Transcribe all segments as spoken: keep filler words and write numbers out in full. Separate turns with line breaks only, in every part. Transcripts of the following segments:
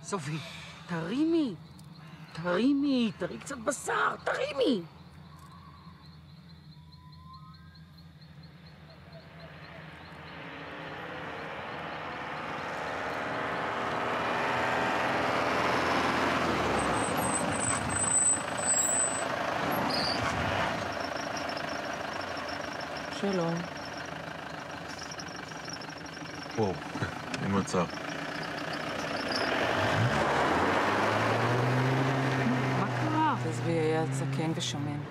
סופי, תרימי. תרימי, תראי קצת בשר, תרימי. שלום.
וואו, אין מצב.
מה קרה?
תעזבי, היה זקן ושמן.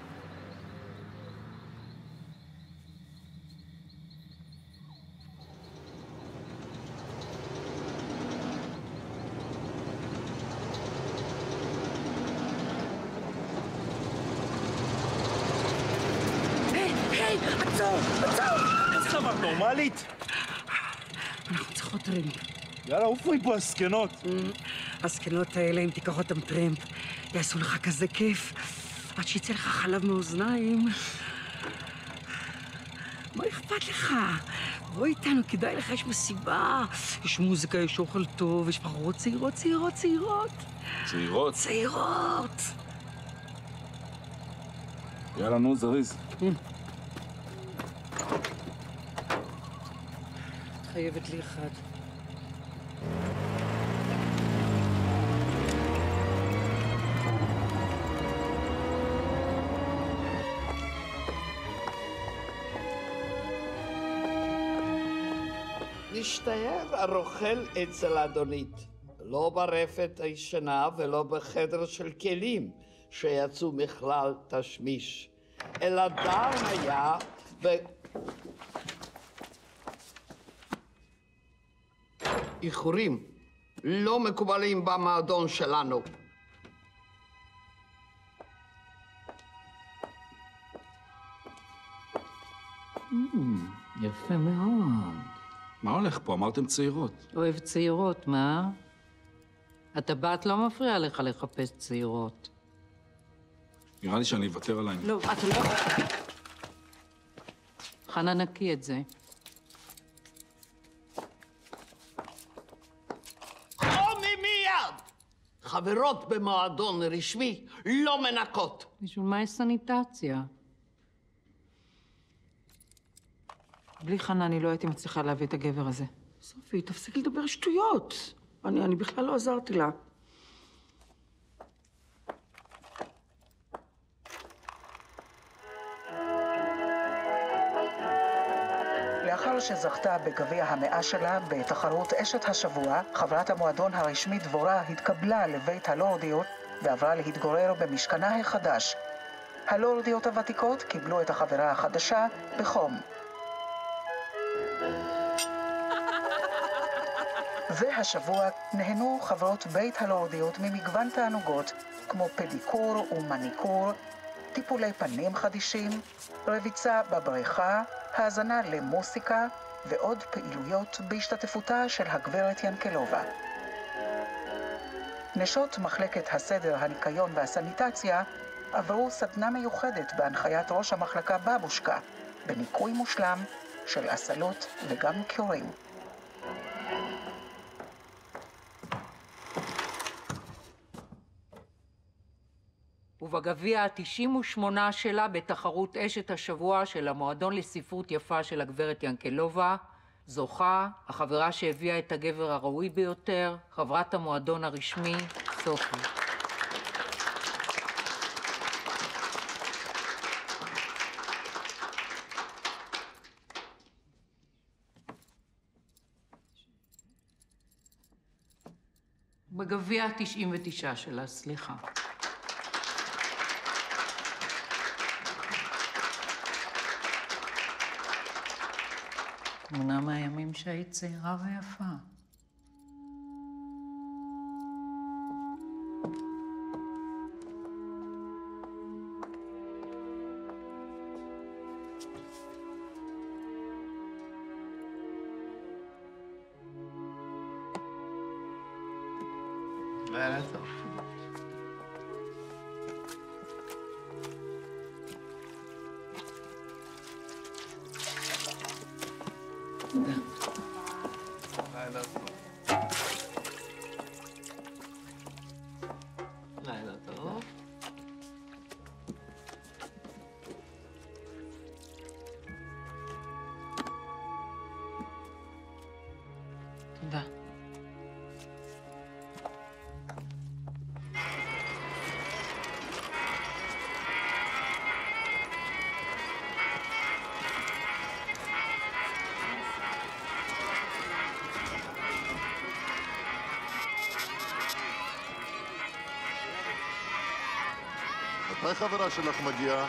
עצור! עצור!
איזה דבר נורמלית?
אנחנו צריכות רים.
יאללה, עופרי פה הסקנות.
הסקנות האלה, אם תיקח אותם טרמפ, יעשו לך כזה כיף, עד שיצא לך חלב מאוזניים. מה אכפת לך? בוא איתנו, כדאי לך, יש מסיבה. יש מוזיקה, יש אוכל טוב, יש בחורות צעירות, צעירות, צעירות.
צעירות?
צעירות.
יאללה, נו, זריז.
חייבת לי אחד.
נשתער הרוכל אצל אדונית, לא ברפת הישנה ולא בחדר של כלים שיצאו מכלל תשמיש, אלא דר היה ו... איחורים לא מקובלים במועדון שלנו.
יפה מאוד.
מה הולך פה? אמרתם צעירות.
אוהב צעירות, מה? הטבעת לא מפריע לך לחפש צעירות.
נראה לי שאני אוותר עליי.
לא, אתה לא... חנה, נקי את זה.
חומי מיד! חברות במועדון רשמי לא מנקות.
בשביל מה יש סניטציה? בלי חנה אני לא הייתי מצליחה להביא את הגבר הזה.
סופי, תפסיקי לדבר שטויות. אני, אני בכלל לא עזרתי לה.
לאחר שזכתה בגביע המאה שלה בתחרות אשת השבוע, חברת המועדון הרשמי דבורה התקבלה לבית הלורדיות ועברה להתגורר במשכנה החדש. הלורדיות הוותיקות קיבלו את החברה החדשה בחום. והשבוע נהנו חברות בית הלורדיות ממגוון תענוגות כמו פדיקור ומניקור, טיפולי פנים חדישים, רביצה בבריכה, האזנה למוסיקה ועוד פעילויות בהשתתפותה של הגברת ינקלובה. נשות מחלקת הסדר, הניקיון והסניטציה עברו סדנה מיוחדת בהנחיית ראש המחלקה בבושקה, בניקוי מושלם של אסלות וגם קיורים.
ובגביע ה-תשעים ושמונה שלה בתחרות אשת השבוע של המועדון לספרות יפה של הגברת ינקלובה, זוכה, החברה שהביאה את הגבר הראוי ביותר, חברת המועדון הרשמי, סופי. בגביע ה-תשעים ותשע שלה, סליחה. תמונה מהימים שהיית צעירה ויפה.
לילה טוב. לילה טוב.
מתי חברה שלך מגיעה?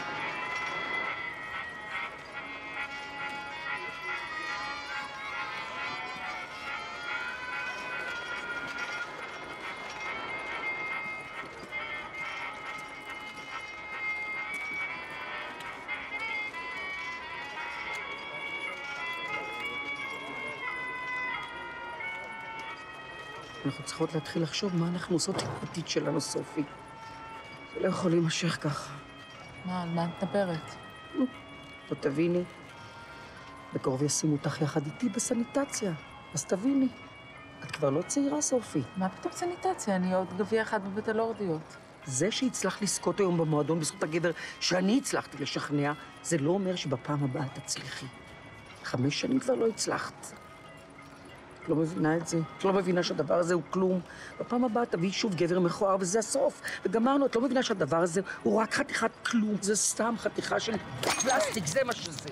אנחנו צריכות להתחיל לחשוב מה אנחנו עושות עם העתיד שלנו, סופי. זה לא יכול להימשך ככה.
מה, על מה את מדברת?
לא תביני. בקרוב ישימו אותך יחד איתי בסניטציה, אז תביני. את כבר לא צעירה, סופי.
מה פתאום סניטציה? אני עוד גביע אחד בבית הלורדיות.
זה שהצלחת לזכות היום במועדון בזכות הגבר שאני הצלחתי לשכנע, זה לא אומר שבפעם הבאה תצליחי. חמש שנים כבר לא הצלחת. את לא מבינה את זה. את לא מבינה שהדבר הזה הוא כלום. בפעם הבאה תביאי שוב גבר מכוער, וזה הסוף. וגמרנו, את לא מבינה שהדבר הזה הוא רק חתיכת כלום. זה סתם חתיכה של פלסטיק, זה מה שזה.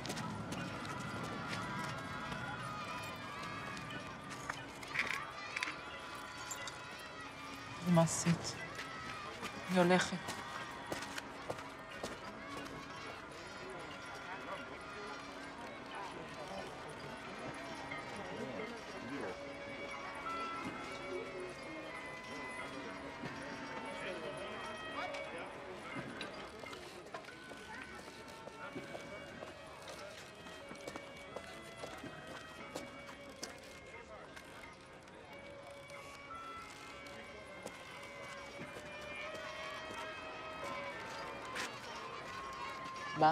מה עשית? היא הולכת. מה?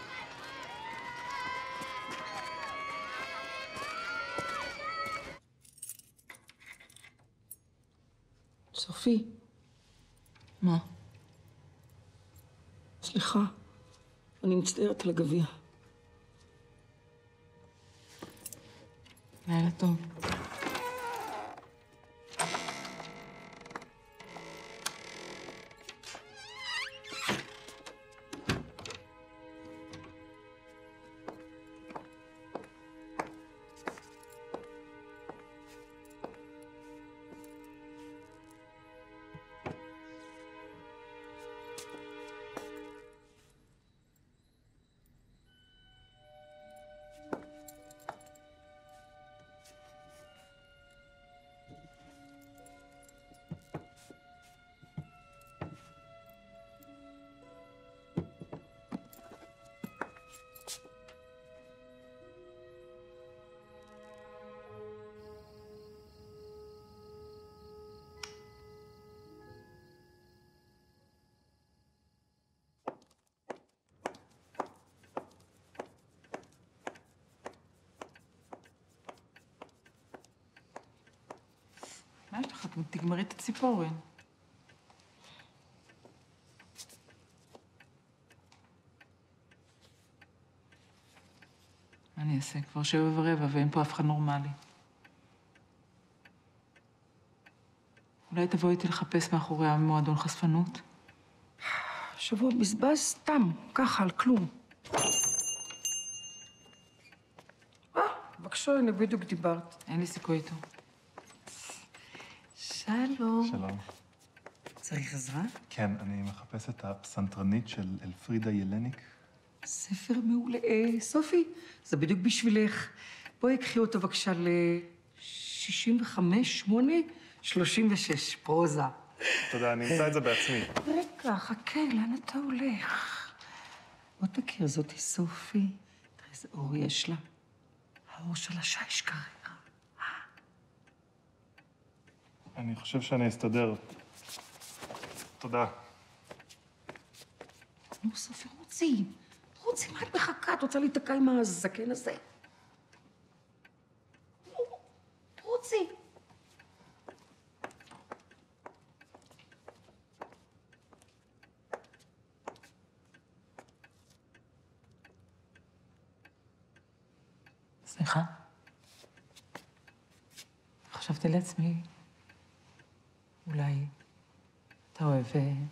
סופי.
מה?
סליחה, אני מצטערת על הגביע.
לילה טוב. מה יש לך? תגמרי את הציפורן. מה אני אעשה? כבר שבע ורבע ואין פה אף אחד נורמלי. אולי תבואי איתי לחפש מאחורי המועדון חשפנות?
שבוע בזבז סתם, ככה, על כלום. אה, בבקשה, הנה בדיוק דיברת.
אין לי סיכוי איתו.
שלום.
שלום.
צריך עזרה?
כן, אני מחפש את הפסנתרנית של אלפרידה ילניק.
ספר מעולה. אה, סופי, זה בדיוק בשבילך. בואי קחי אותו בבקשה ל-שישים וחמש, שמונה, שלושים ושש, פרוזה.
תודה, אני אמצא את זה בעצמי.
רגע, חכה, לאן אתה הולך? בוא תכיר, זאתי סופי. תראה איזה אור יש לה. האור של השיש כרגע.
אני חושב שאני אסתדר. תודה.
נו, סופי, רוצי. רוצי, מה את מחכה? את רוצה להיתקע עם הזקן הזה? נו, רוצי.
סליחה? חשבתי לעצמי, אולי אתה אוהב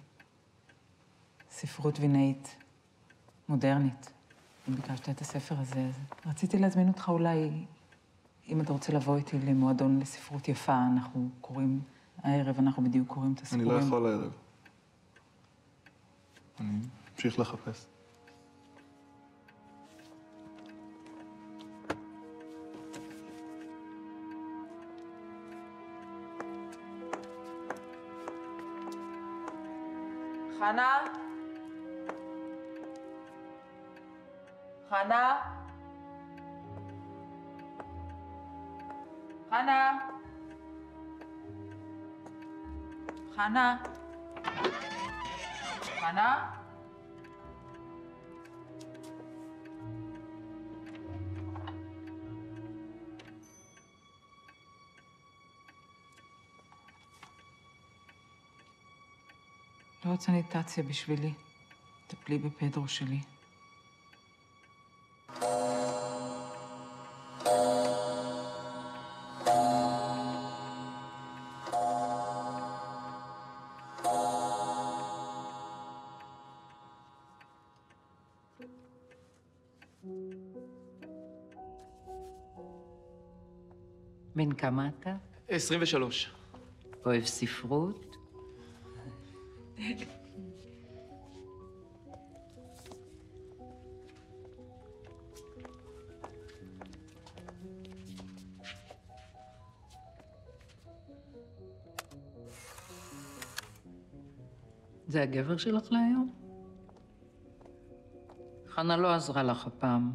ספרות וינאית מודרנית. אם ביקשת את הספר הזה, אז רציתי להזמין אותך אולי, אם אתה רוצה לבוא איתי למועדון לספרות יפה, אנחנו קוראים, הערב אנחנו בדיוק קוראים את הסיפורים.
אני לא יכול הערב. אני אמשיך לחפש.
חנה? חנה? חנה? חנה? חנה? לא רוצה סניטציה בשבילי. טפלי בפדרו שלי.
בן כמה אתה?
עשרים ושלוש.
אוהב ספרות? זה הגבר שלך להיום? חנה לא עזרה לך הפעם.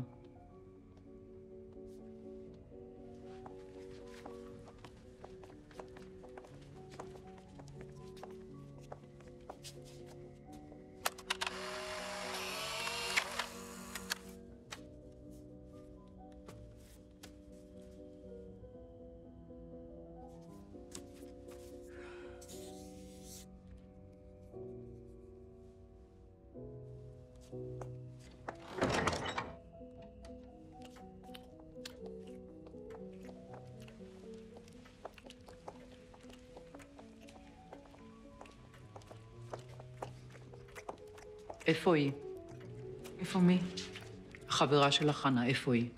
איפה היא?
איפה מי?
החברה של חנה, איפה היא?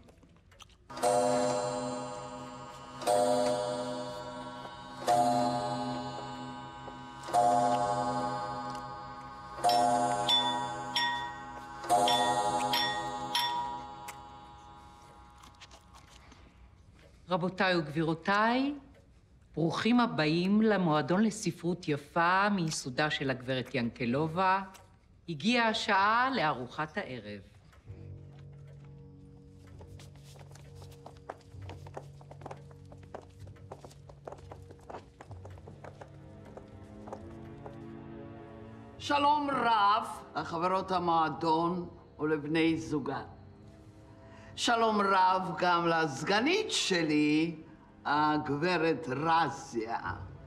רבותיי וגבירותיי, ברוכים הבאים למועדון לספרות יפה מיסודה של הגברת ינקלובה. הגיעה השעה לארוחת הערב.
שלום רב לחברות המועדון ולבני זוגה. שלום רב גם לסגנית שלי, הגברת רזיה.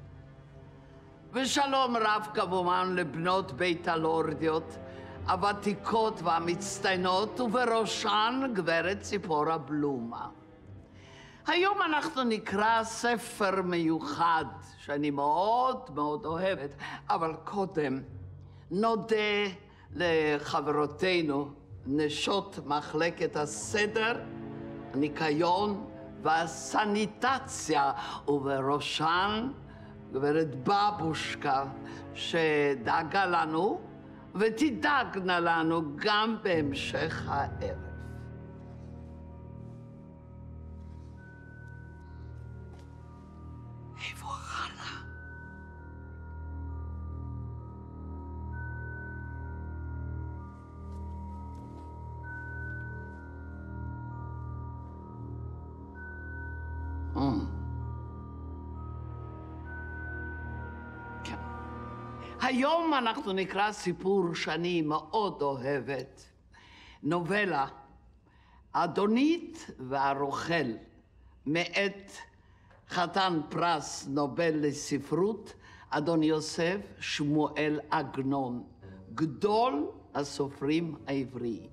ושלום רב כמובן לבנות בית הלורדיות, הוותיקות והמצטיינות, ובראשן גברת ציפורה בלומה. היום אנחנו נקרא ספר מיוחד שאני מאוד מאוד אוהבת, אבל קודם נודה לחברותינו, נשות מחלקת הסדר, הניקיון והסניטציה, ובראשן גברת בבושקה, שדאגה לנו ותדאגנה לנו גם בהמשך הערב. איפה חנה? היום אנחנו נקרא סיפור שאני מאוד אוהבת. נובלה, אדונית והרוכל, מאת חתן פרס נובל לספרות, אדון יוסף שמואל עגנון, גדול הסופרים העבריים.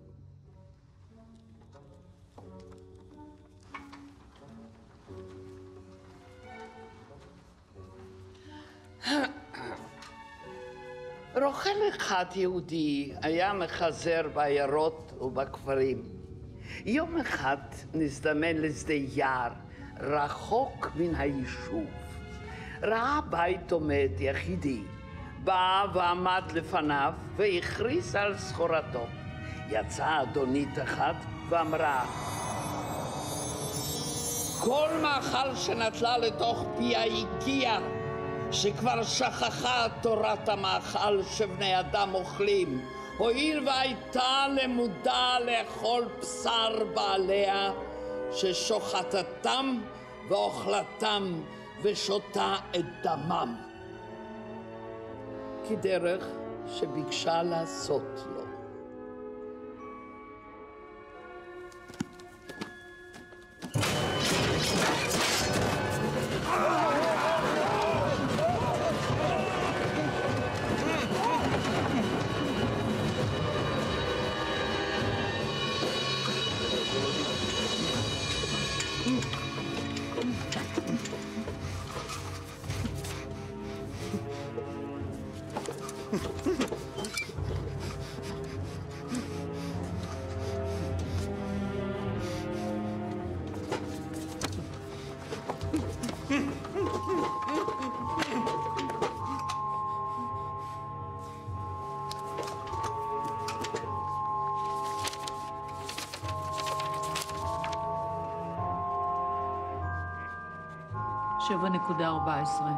רוכל אחד יהודי היה מחזר בעיירות ובכפרים. יום אחד נזדמן לשדה יער, רחוק מן היישוב. ראה בית עומד יחידי, בא ועמד לפניו והכריז על סחורתו. יצאה אדונית אחת ואמרה, כל מאכל שנטלה לתוך פיה הגיע, שכבר שכחה תורת המאכל שבני אדם אוכלים, הואיל והייתה למודה לאכול בשר בעליה, ששוחטתם ואוכלתם ושותה את דמם. כדרך שביקשה לעשות לו.
שבע נקודה ארבע עשרה.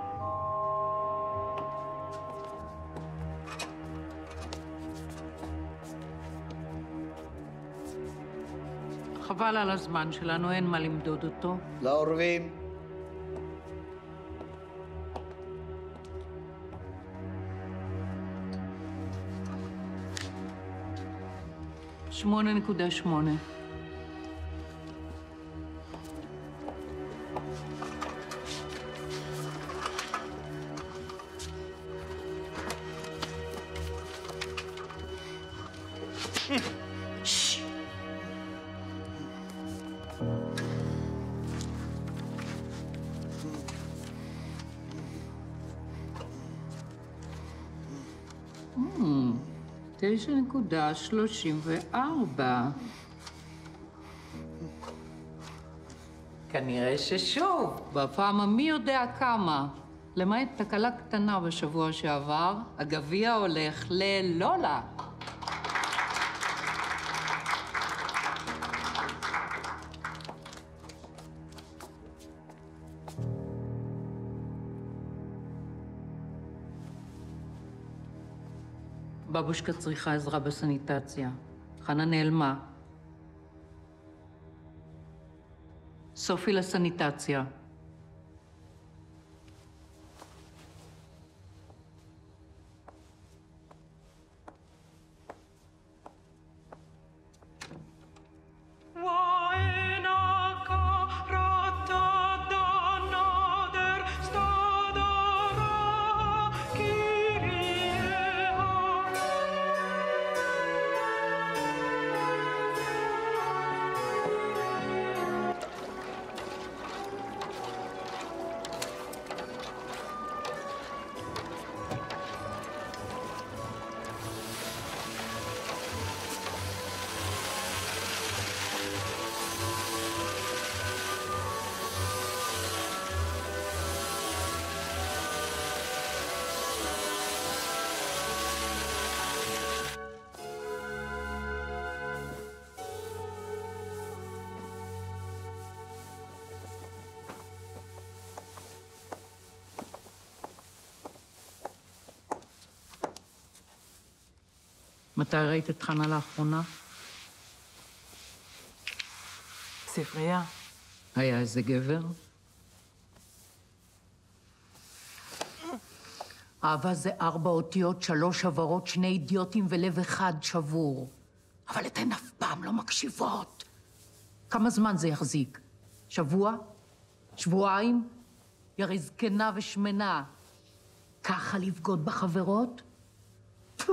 חבל על הזמן שלנו, אין מה למדוד אותו.
לעורבים.
שמונה נקודה שמונה. תשע נקודה שלושים וארבע. כנראה ששוב, בפעם המי יודע כמה. למעט תקלה קטנה בשבוע שעבר, הגביע הולך ללולה. בבושקה צריכה עזרה בסניטציה. חנה נעלמה. סופי לסניטציה. מתי ראית את חנה לאחרונה?
ספרייה.
היה איזה גבר? אהבה זה ארבע אותיות, שלוש עברות, שני אידיוטים ולב אחד שבור. אבל אתן אף פעם לא מקשיבות. כמה זמן זה יחזיק? שבוע? שבועיים? ירי זקנה ושמנה. ככה לבגוד בחברות? פו!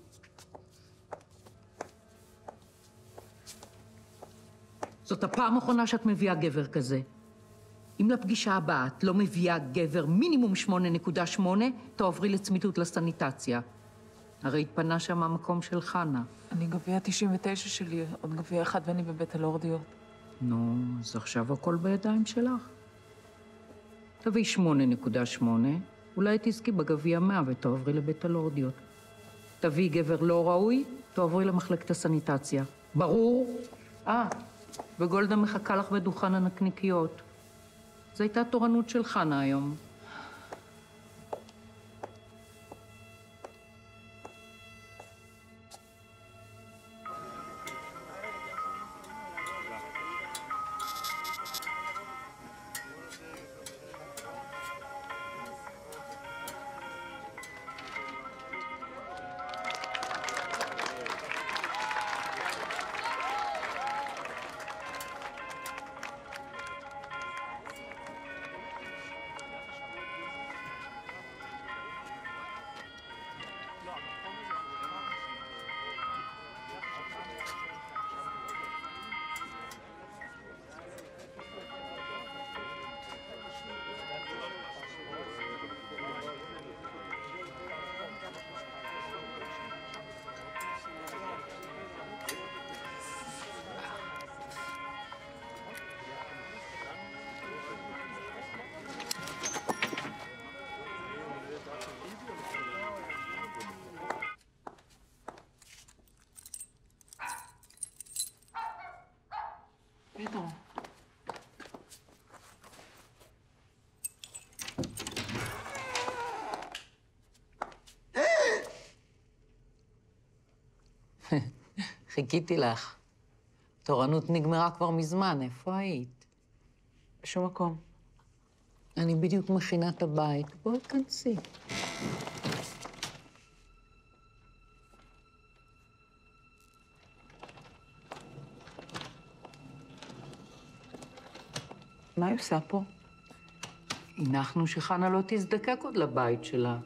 זאת הפעם האחרונה שאת מביאה גבר כזה. אם לפגישה הבאה את לא מביאה גבר מינימום שמונה נקודה שמונה, תעברי לצמיתות לסניטציה. הרי התפנה שם המקום של חנה.
אני גביע תשעים ותשע שלי, עוד גביע אחד ואני בבית הלורדיות.
נו, אז עכשיו הכל בידיים שלך. תביאי שמונה נקודה שמונה אולי תזכי בגביע מאה ותעברי לבית הלורדיות. תביאי גבר לא ראוי, תעברי למחלקת הסניטציה. ברור? אה, וגולדה מחכה לך בדוכן הנקניקיות. זו הייתה תורנות של חנה היום.
פדרו.
חיכיתי לך. תורנות נגמרה כבר מזמן, איפה היית?
בשום מקום.
אני בדיוק מכינה את הבית. בואי תכנסי.
מה היא עושה פה?
הנחנו שחנה לא תזדקק עוד לבית שלה.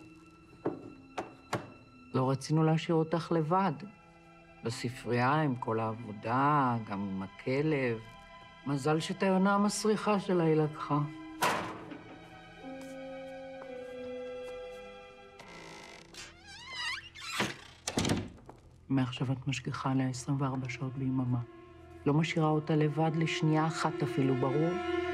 לא רצינו להשאיר אותך לבד. בספרייה עם כל העבודה, גם עם הכלב. מזל שאת היונה המסריחה שלה היא לקחה. מעכשיו את משגיחה עליה עשרים וארבע שעות ביממה. לא משאירה אותה לבד לשנייה אחת אפילו, ברור?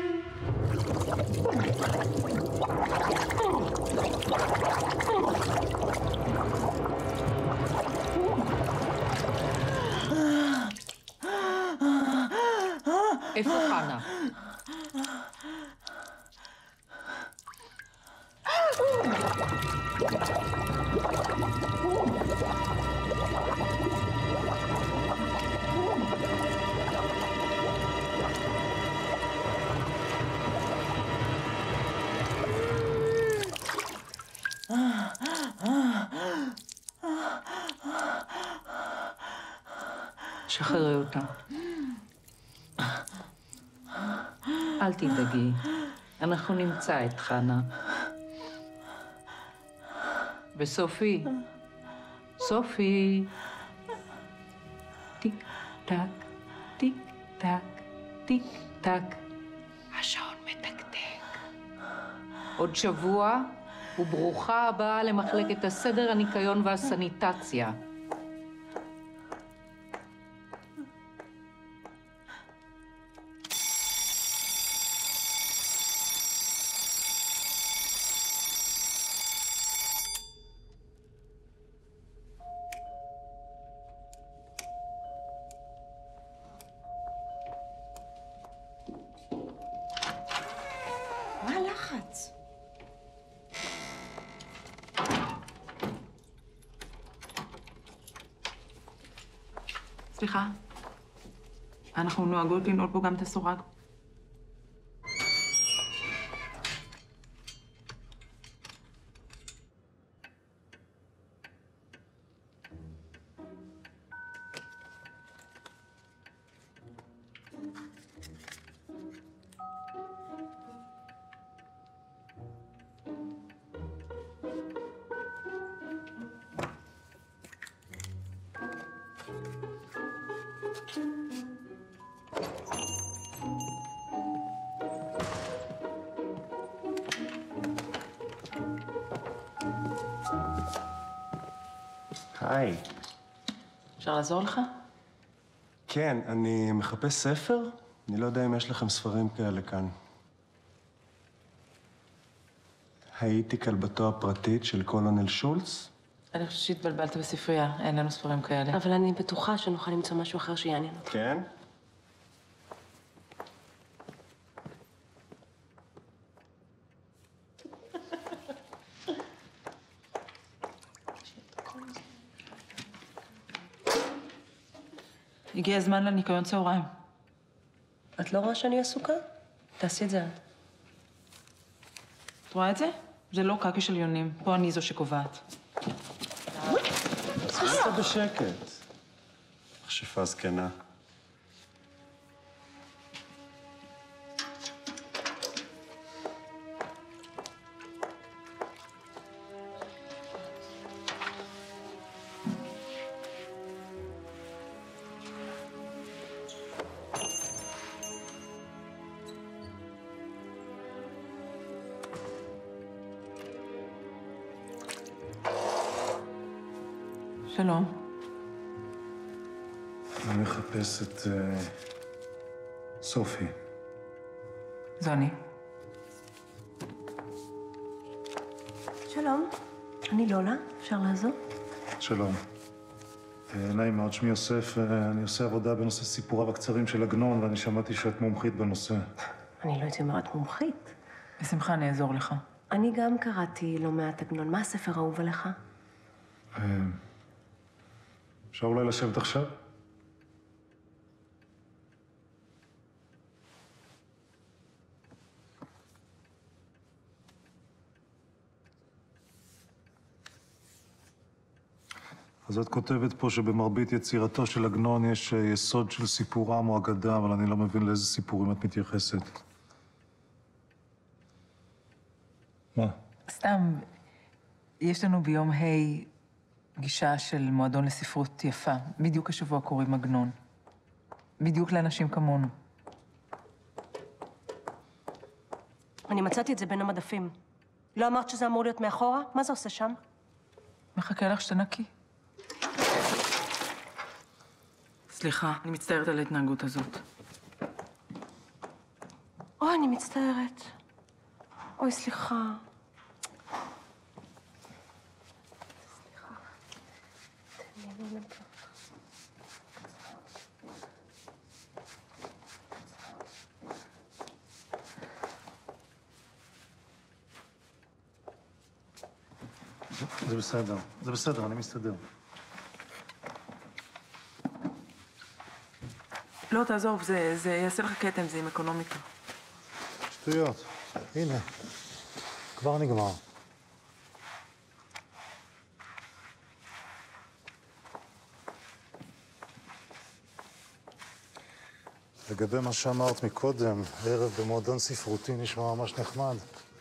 איפה חנה? שחררי אותה. אל תדאגי, אנחנו נמצא את חנה. וסופי, סופי. טיק טק, טיק טק, טיק טק. השעון מתקתק. עוד שבוע, וברוכה הבאה למחלקת הסדר, הניקיון והסניטציה.
מה הלחץ?
סליחה, אנחנו נוהגות לנעול פה גם את הסורג.
היי.
אפשר לעזור לך?
כן, אני מחפש ספר. אני לא יודע אם יש לכם ספרים כאלה כאן. הייתי כלבתו הפרטית של קולונל שולץ?
אני חושבת שהתבלבלת בספרייה, אין לנו ספרים כאלה.
אבל אני בטוחה שנוכל למצוא משהו אחר שיעניין אותך.
כן?
הגיע הזמן לניקיון צהריים.
את לא רואה שאני עסוקה? תעשי את זה את.
את רואה את זה? זה לא קקי של יונים. פה אני זו שקובעת.
עשית בשקט. מכשפה זקנה.
שלום.
אני מחפש את uh, סופי.
זו אני.
שלום, אני לולה, אפשר לעזור?
שלום. Uh, נעים מאוד, שמי יוסף, uh, אני עושה עבודה בנושא סיפוריו הקצרים של עגנון, ואני שמעתי שאת מומחית בנושא.
אני לא הייתי אומרת מומחית.
בשמחה, אני אעזור לך.
אני גם קראתי לא מעט עגנון. מה הספר האהוב עליך?
Uh, אפשר אולי לשבת עכשיו? אז את כותבת פה שבמרבית יצירתו של עגנון יש יסוד של סיפורם או אגדה, אבל אני לא מבין לאיזה סיפורים את מתייחסת. מה?
סתם, יש לנו ביום ה' פגישה של מועדון לספרות יפה. בדיוק השבוע קוראים עגנון. בדיוק לאנשים כמונו.
אני מצאתי את זה בין המדפים. לא אמרת שזה אמור להיות מאחורה? מה זה עושה שם?
מחכה לך שתנקי. סליחה, אני מצטערת על ההתנהגות הזאת.
אוי, אני מצטערת. אוי, סליחה. סליחה. תן לי לא נפלא.
זה בסדר, זה בסדר, אני מסתדר.
לא, תעזוב, זה, זה יעשה לך קטן, זה עם אקונומיקה.
שטויות. הנה, כבר נגמר. לגבי מה שאמרת מקודם, ערב במועדון ספרותי נשמע ממש נחמד.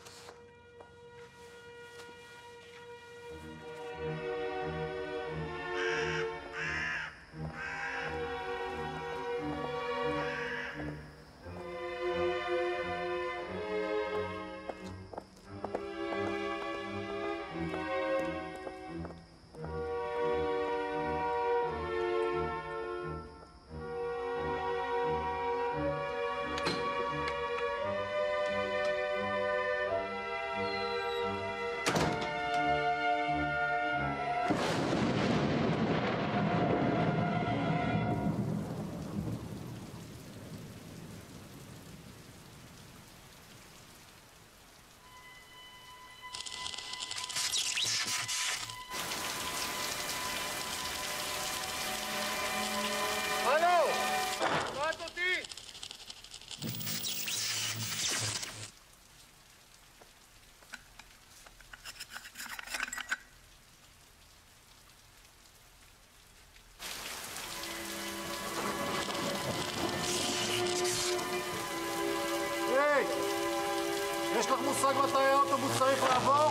יש לך מושג מתי האוטובוס צריך לעבור?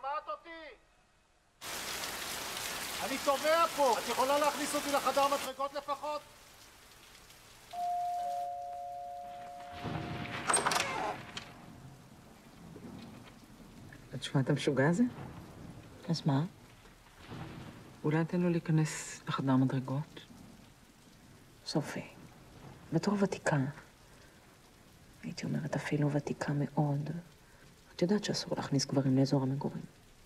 שומעת אותי? אני תובע פה! את יכולה להכניס אותי לחדר מדרגות לפחות?
את שומעת את המשוגע הזה?
אז מה?
אולי תן לו להיכנס לחדר מדרגות?
סופי, בתור ותיקה, הייתי אומרת אפילו ותיקה מאוד, את יודעת שאסור להכניס גברים לאזור המגורים.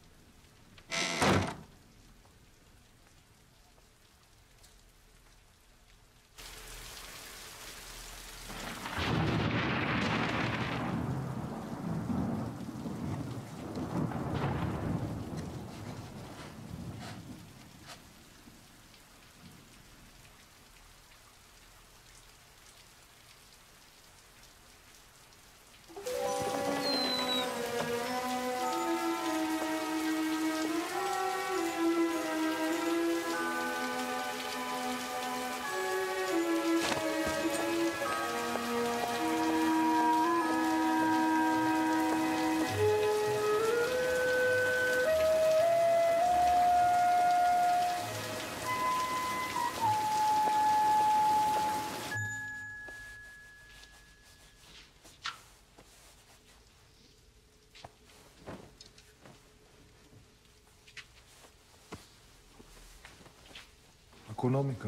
אקונומיקה.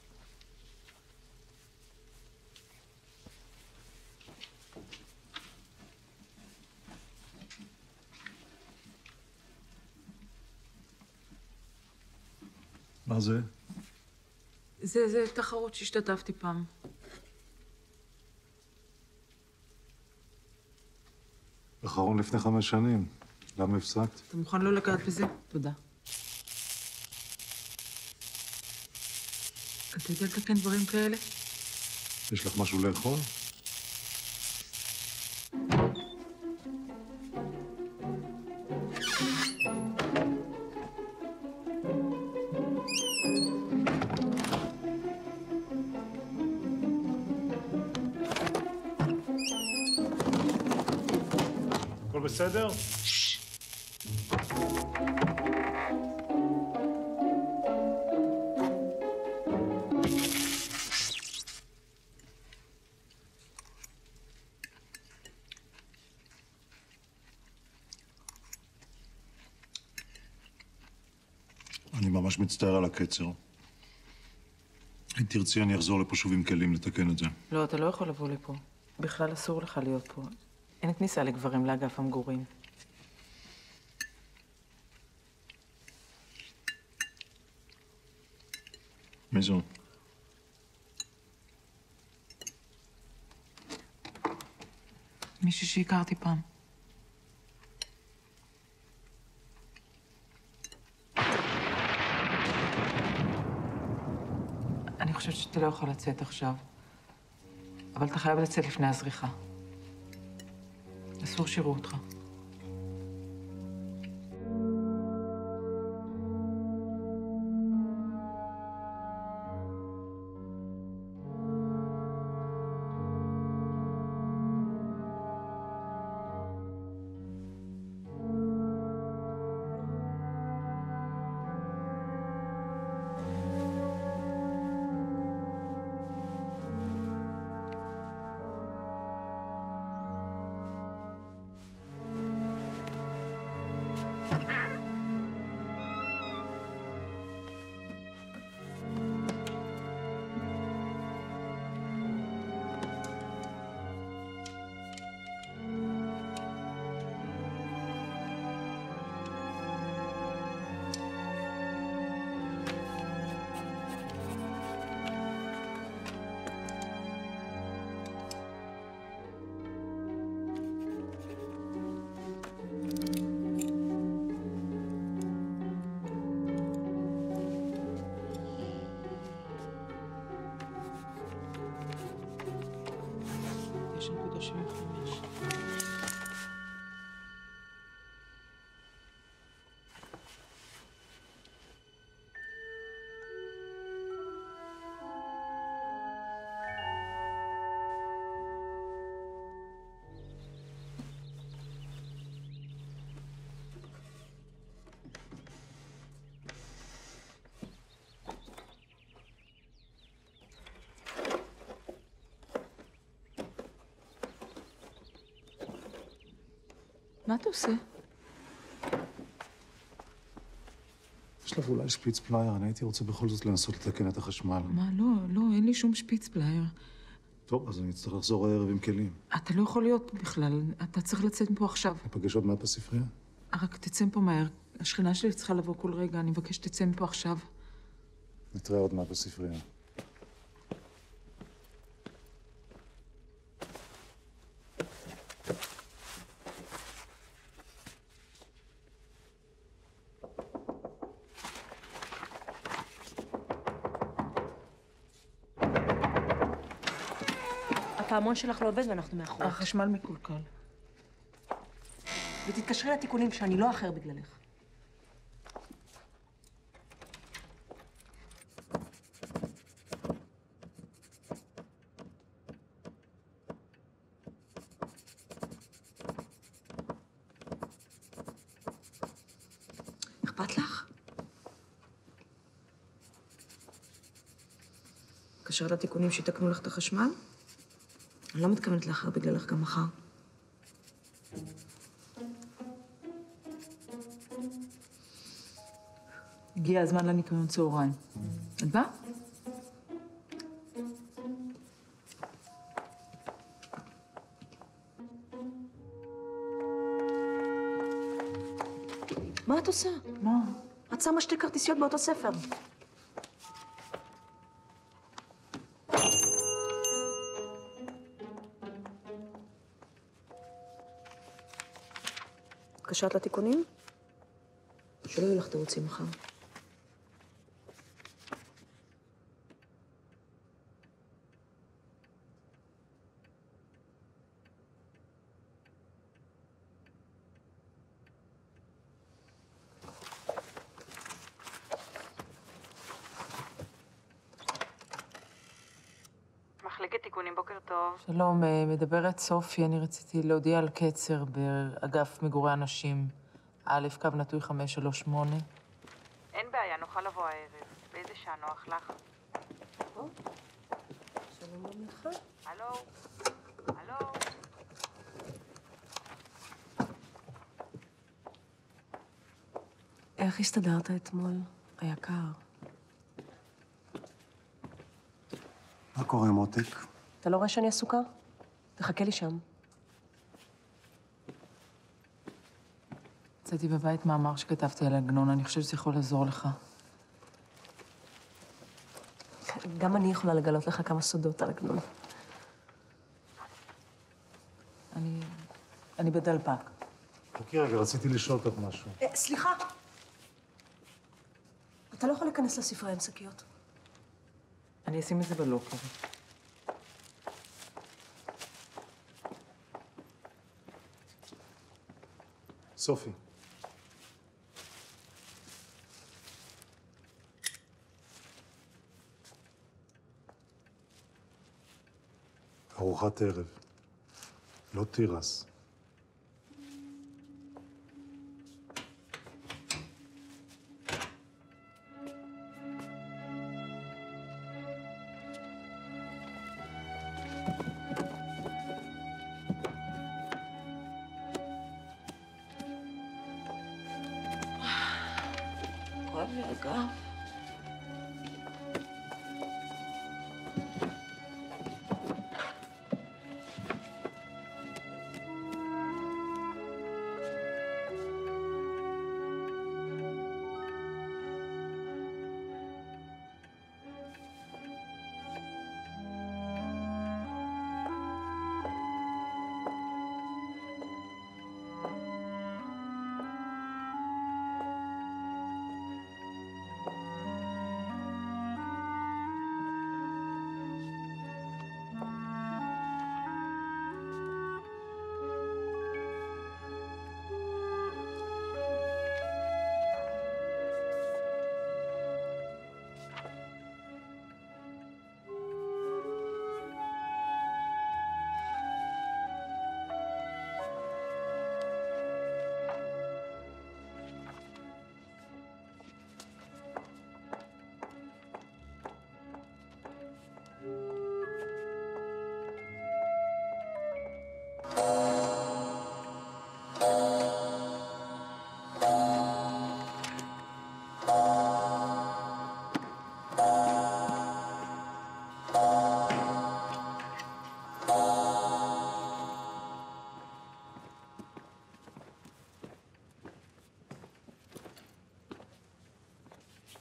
מה זה?
זה, זה תחרות שהשתתפתי פעם.
אחרון לפני חמש שנים. למה הפסקת?
אתה מוכן לא לגעת בזה? תודה. אתה יודע לתקן דברים כאלה?
יש לך משהו לאכול? הכל בסדר? אני ממש מצטער על הקצר. אם תרצי, אני אחזור לפה שוב עם כלים לתקן את זה.
לא, אתה לא יכול לבוא לפה. בכלל אסור לך להיות פה. אין כניסה לגברים לאגף המגורים.
מי זו?
מישהו שהכרתי פעם. אני חושבת שאתה לא יכול לצאת עכשיו, אבל אתה חייב לצאת לפני הזריחה. אסור שיראו אותך. מה אתה עושה?
יש לך אולי שפיץ פלייר, אני הייתי רוצה בכל זאת לנסות לתקן את החשמל.
מה, לא, לא, אין לי שום שפיץ פלייר.
טוב, אז אני אצטרך לחזור הערב עם כלים.
אתה לא יכול להיות בכלל, אתה צריך לצאת מפה עכשיו.
ניפגש עוד מעט בספרייה?
רק תצא מפה מהר. השכנה שלי צריכה לבוא כל רגע, אני מבקש שתצא מפה עכשיו.
נתראה עוד מעט בספרייה.
הפעמון שלך לא עובד ואנחנו מאחור.
החשמל מקולקל.
ותתקשרי לתיקונים שאני לא אחר בגללך.
אכפת לך? קשר לתיקונים שיתקנו לך את החשמל? אני לא מתכוונת לאחר בגללך גם מחר.
הגיע הזמן לניקיון צהריים. את באה?
מה את עושה?
מה?
את שמה שתי כרטיסיות באותו ספר.
התקשרת לתיקונים? שלא יהיו לך תירוצים מחר.
מחלקת תיקונים, בוקר טוב. שלום, מדברת סופי, אני רציתי להודיע על קצר באגף מגורי אנשים. א', קו נטוי חמש שלוש שמונה. אין בעיה, נוכל לבוא הערב. באיזה שעה נוח לך?
שלום במלכה.
הלו? הלו?
איך הסתדרת אתמול, היקר?
מה קורה, מותק?
אתה לא רואה שאני עסוקה? תחכה לי שם.
יצאתי בבית מאמר שכתבתי על עגנון, אני חושבת שזה יכול לעזור לך.
גם אני יכולה לגלות לך כמה סודות על עגנון.
אני... אני בדלפק.
חכי רגע, רציתי לשאול אותך משהו.
אה, סליחה. אתה לא יכול להיכנס לספרייה עם שקיות.
אני אשים את זה בלוקר.
סופי. ארוחת ערב. לא תירס.
כואב לי הגב.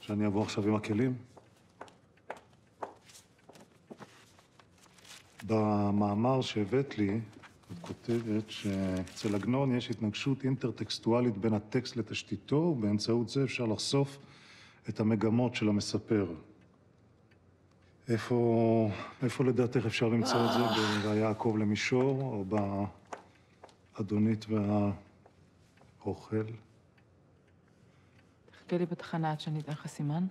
שאני אבוא עכשיו עם הכלים? במאמר שהבאת לי, את כותבת שאצל עגנון יש התנגשות אינטרטקסטואלית בין הטקסט לתשתיתו, ובאמצעות זה אפשר לחשוף את המגמות של המספר. איפה, איפה לדעתך אפשר למצוא את זה? ב"ויעקב למישור", או באדונית והאוכל?
תחכה לי בתחנה עד שאני אתן לך סימן.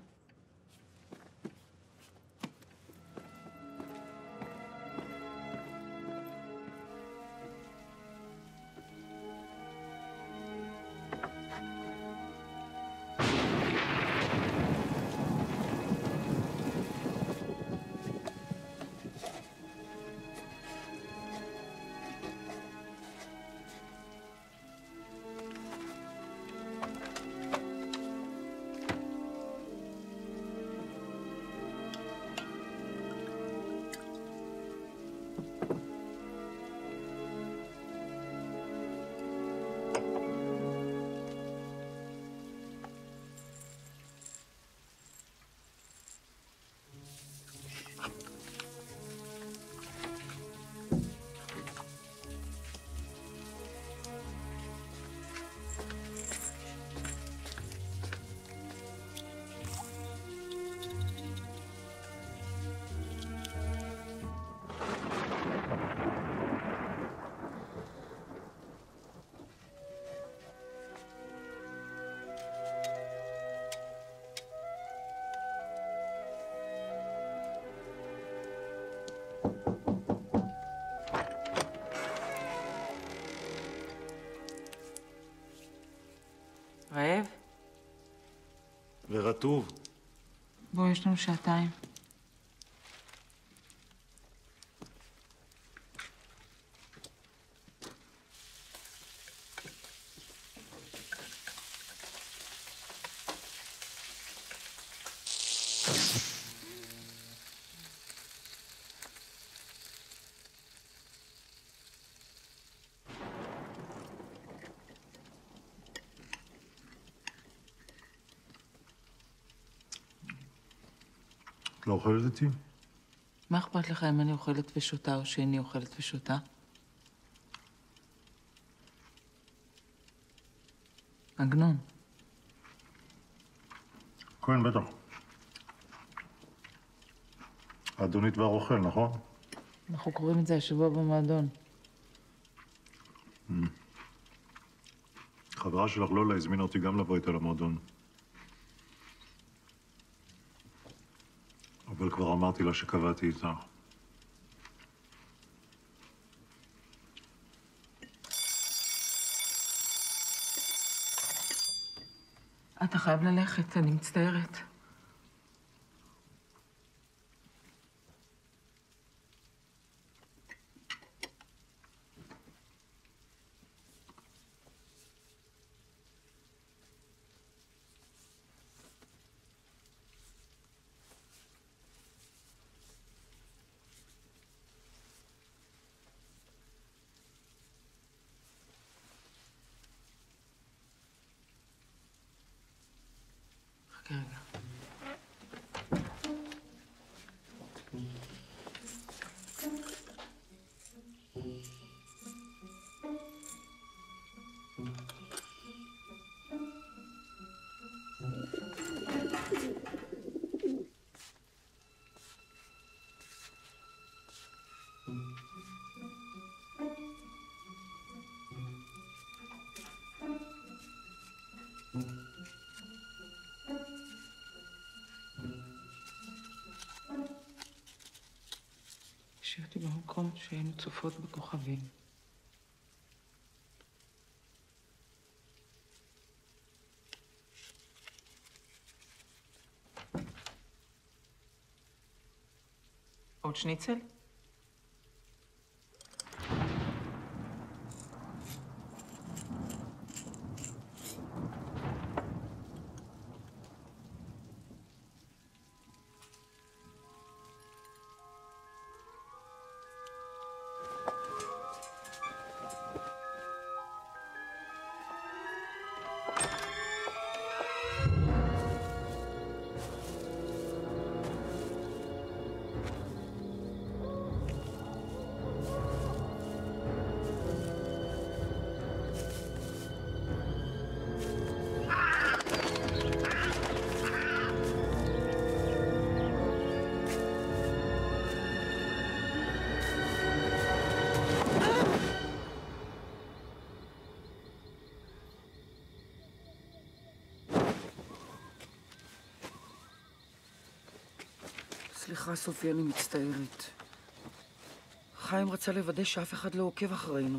רעב?
ורטוב.
בוא, יש לנו שעתיים.
את לא אוכלת איתי?
מה אכפת לך אם אני אוכלת ושותה או שאני אוכלת ושותה? עגנון.
כן, בטח. האדונית והרוכל, נכון?
אנחנו קוראים את זה השבוע במועדון.
חברה שלך לולה הזמינה אותי גם לבוא איתה למועדון. אבל כבר אמרתי לה שקבעתי איתה.
אתה חייב ללכת, אני מצטערת. חכה רגע. ישבתי במקום שהיינו צופות בכוכבים. עוד שניצל?
סליחה, סופי, אני מצטערת. חיים רצה לוודא שאף אחד לא עוקב אחרינו.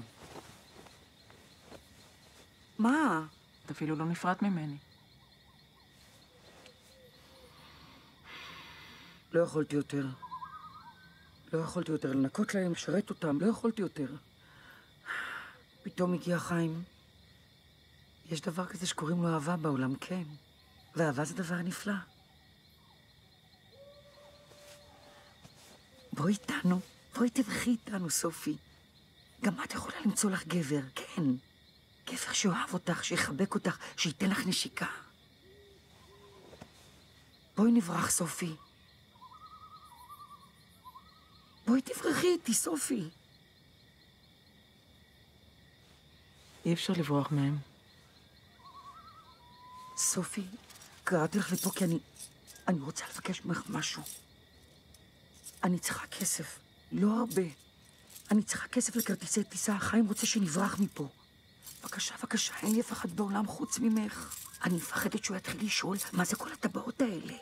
מה?
את אפילו לא נפרט ממני.
לא יכולתי יותר. לא יכולתי יותר לנקות להם, לשרת אותם, לא יכולתי יותר. פתאום הגיע חיים. יש דבר כזה שקוראים לו אהבה בעולם, כן. ואהבה זה דבר נפלא. בואי איתנו, בואי תבחי איתנו, סופי. גם את יכולה למצוא לך גבר, כן. גבר שאוהב אותך, שיחבק אותך, שייתן לך נשיקה. בואי נברח, סופי. בואי תברחי איתי, סופי.
אי אפשר לברוח מהם.
סופי, קראתי לך לפה כי אני... אני רוצה לבקש ממך משהו. אני צריכה כסף, לא הרבה. אני צריכה כסף לכרטיסי טיסה, חיים רוצה שנברח מפה. בבקשה, בבקשה, אין לי אף אחד בעולם חוץ ממך. אני מפחדת שהוא יתחיל לשאול מה זה כל הטבעות האלה.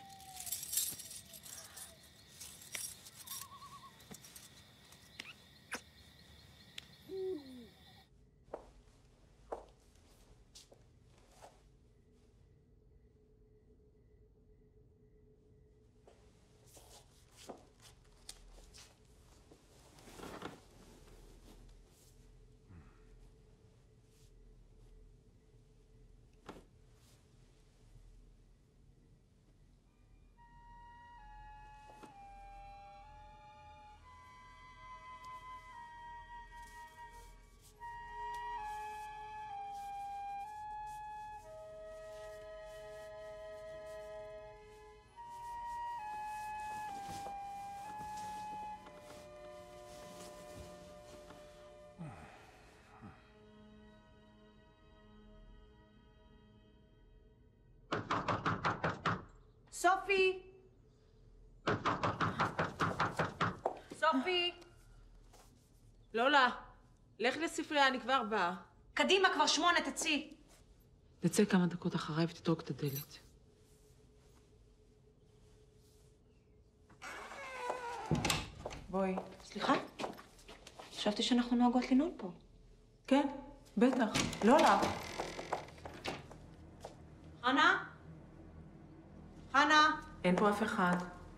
סופי! סופי!
לולה, לך לספרייה, אני כבר באה.
קדימה, כבר שמונה, תצאי.
תצא כמה דקות אחריי ותטרוק את הדלת. בואי.
סליחה? חשבתי שאנחנו נוהגות לנעול פה.
כן, בטח. לולה.
חנה? חנה?
אין פה אף אחד.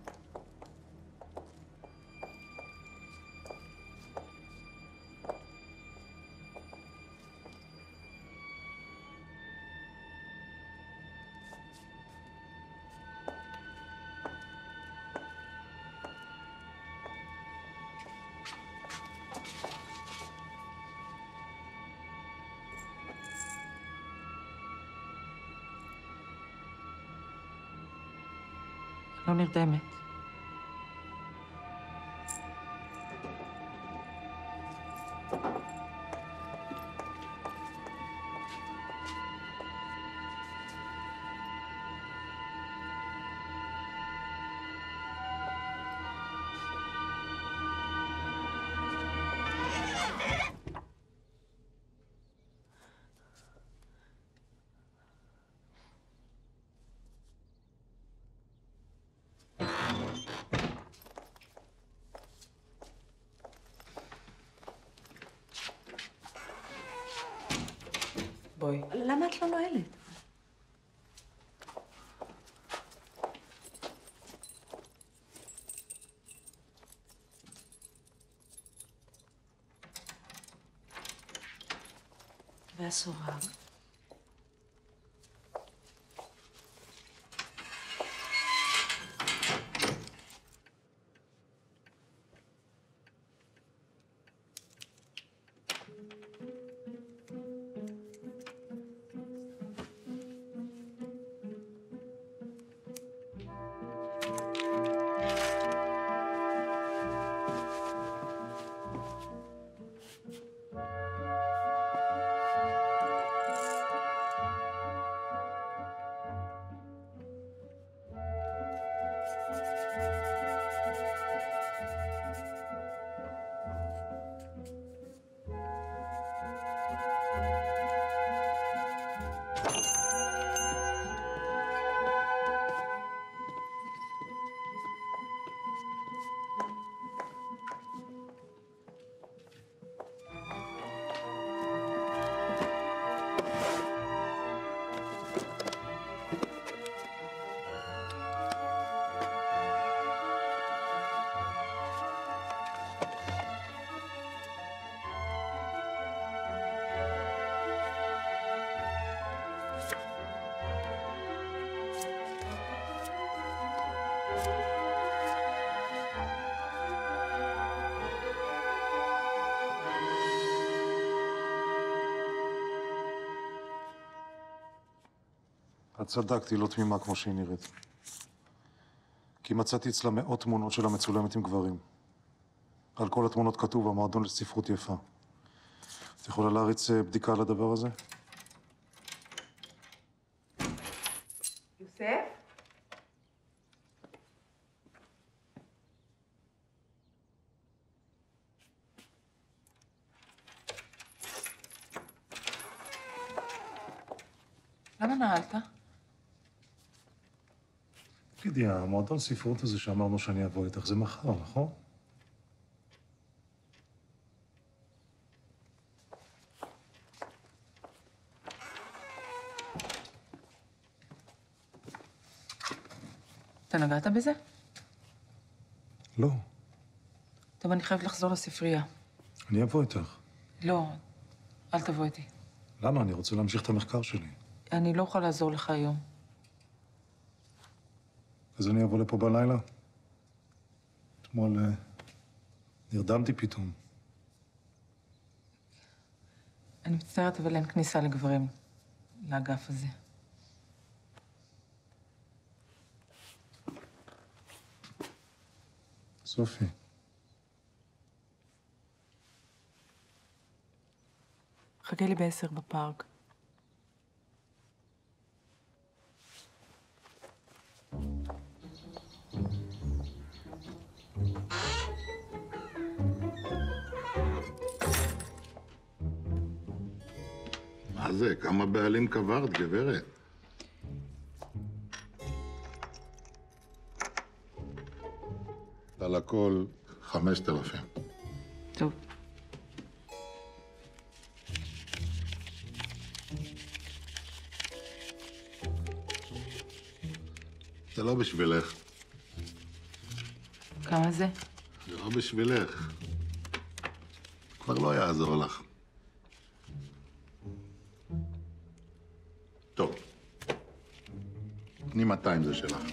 לא נרדמת. בואי.
למה את לא נועלת? והסורג?
את צדקת, היא לא תמימה כמו שהיא נראית. כי מצאתי אצלה מאות תמונות שלה מצולמת עם גברים. על כל התמונות כתוב המועדון לספרות יפה. את יכולה להריץ בדיקה על הדבר הזה?
יוסף? למה נעלת?
תגידי, המועדון ספרות הזה שאמרנו שאני אבוא איתך, זה מחר, נכון?
אתה נגעת בזה?
לא.
טוב, אני חייבת לחזור לספרייה.
אני אבוא איתך.
לא, אל תבוא איתי.
למה? אני רוצה להמשיך את המחקר שלי.
אני לא יכולה לעזור לך היום.
אז אני אבוא לפה בלילה? אתמול uh, נרדמתי פתאום.
אני מצטערת, אבל אין כניסה לגברים לאגף הזה.
סופי.
חכה לי בעשר בפארק.
מה זה? כמה בעלים קברת, גברת? על הכל חמשת אלפים.
טוב.
זה לא בשבילך.
כמה זה?
זה לא בשבילך. כבר לא יעזור לך. טוב. תני מאתיים זה שלך.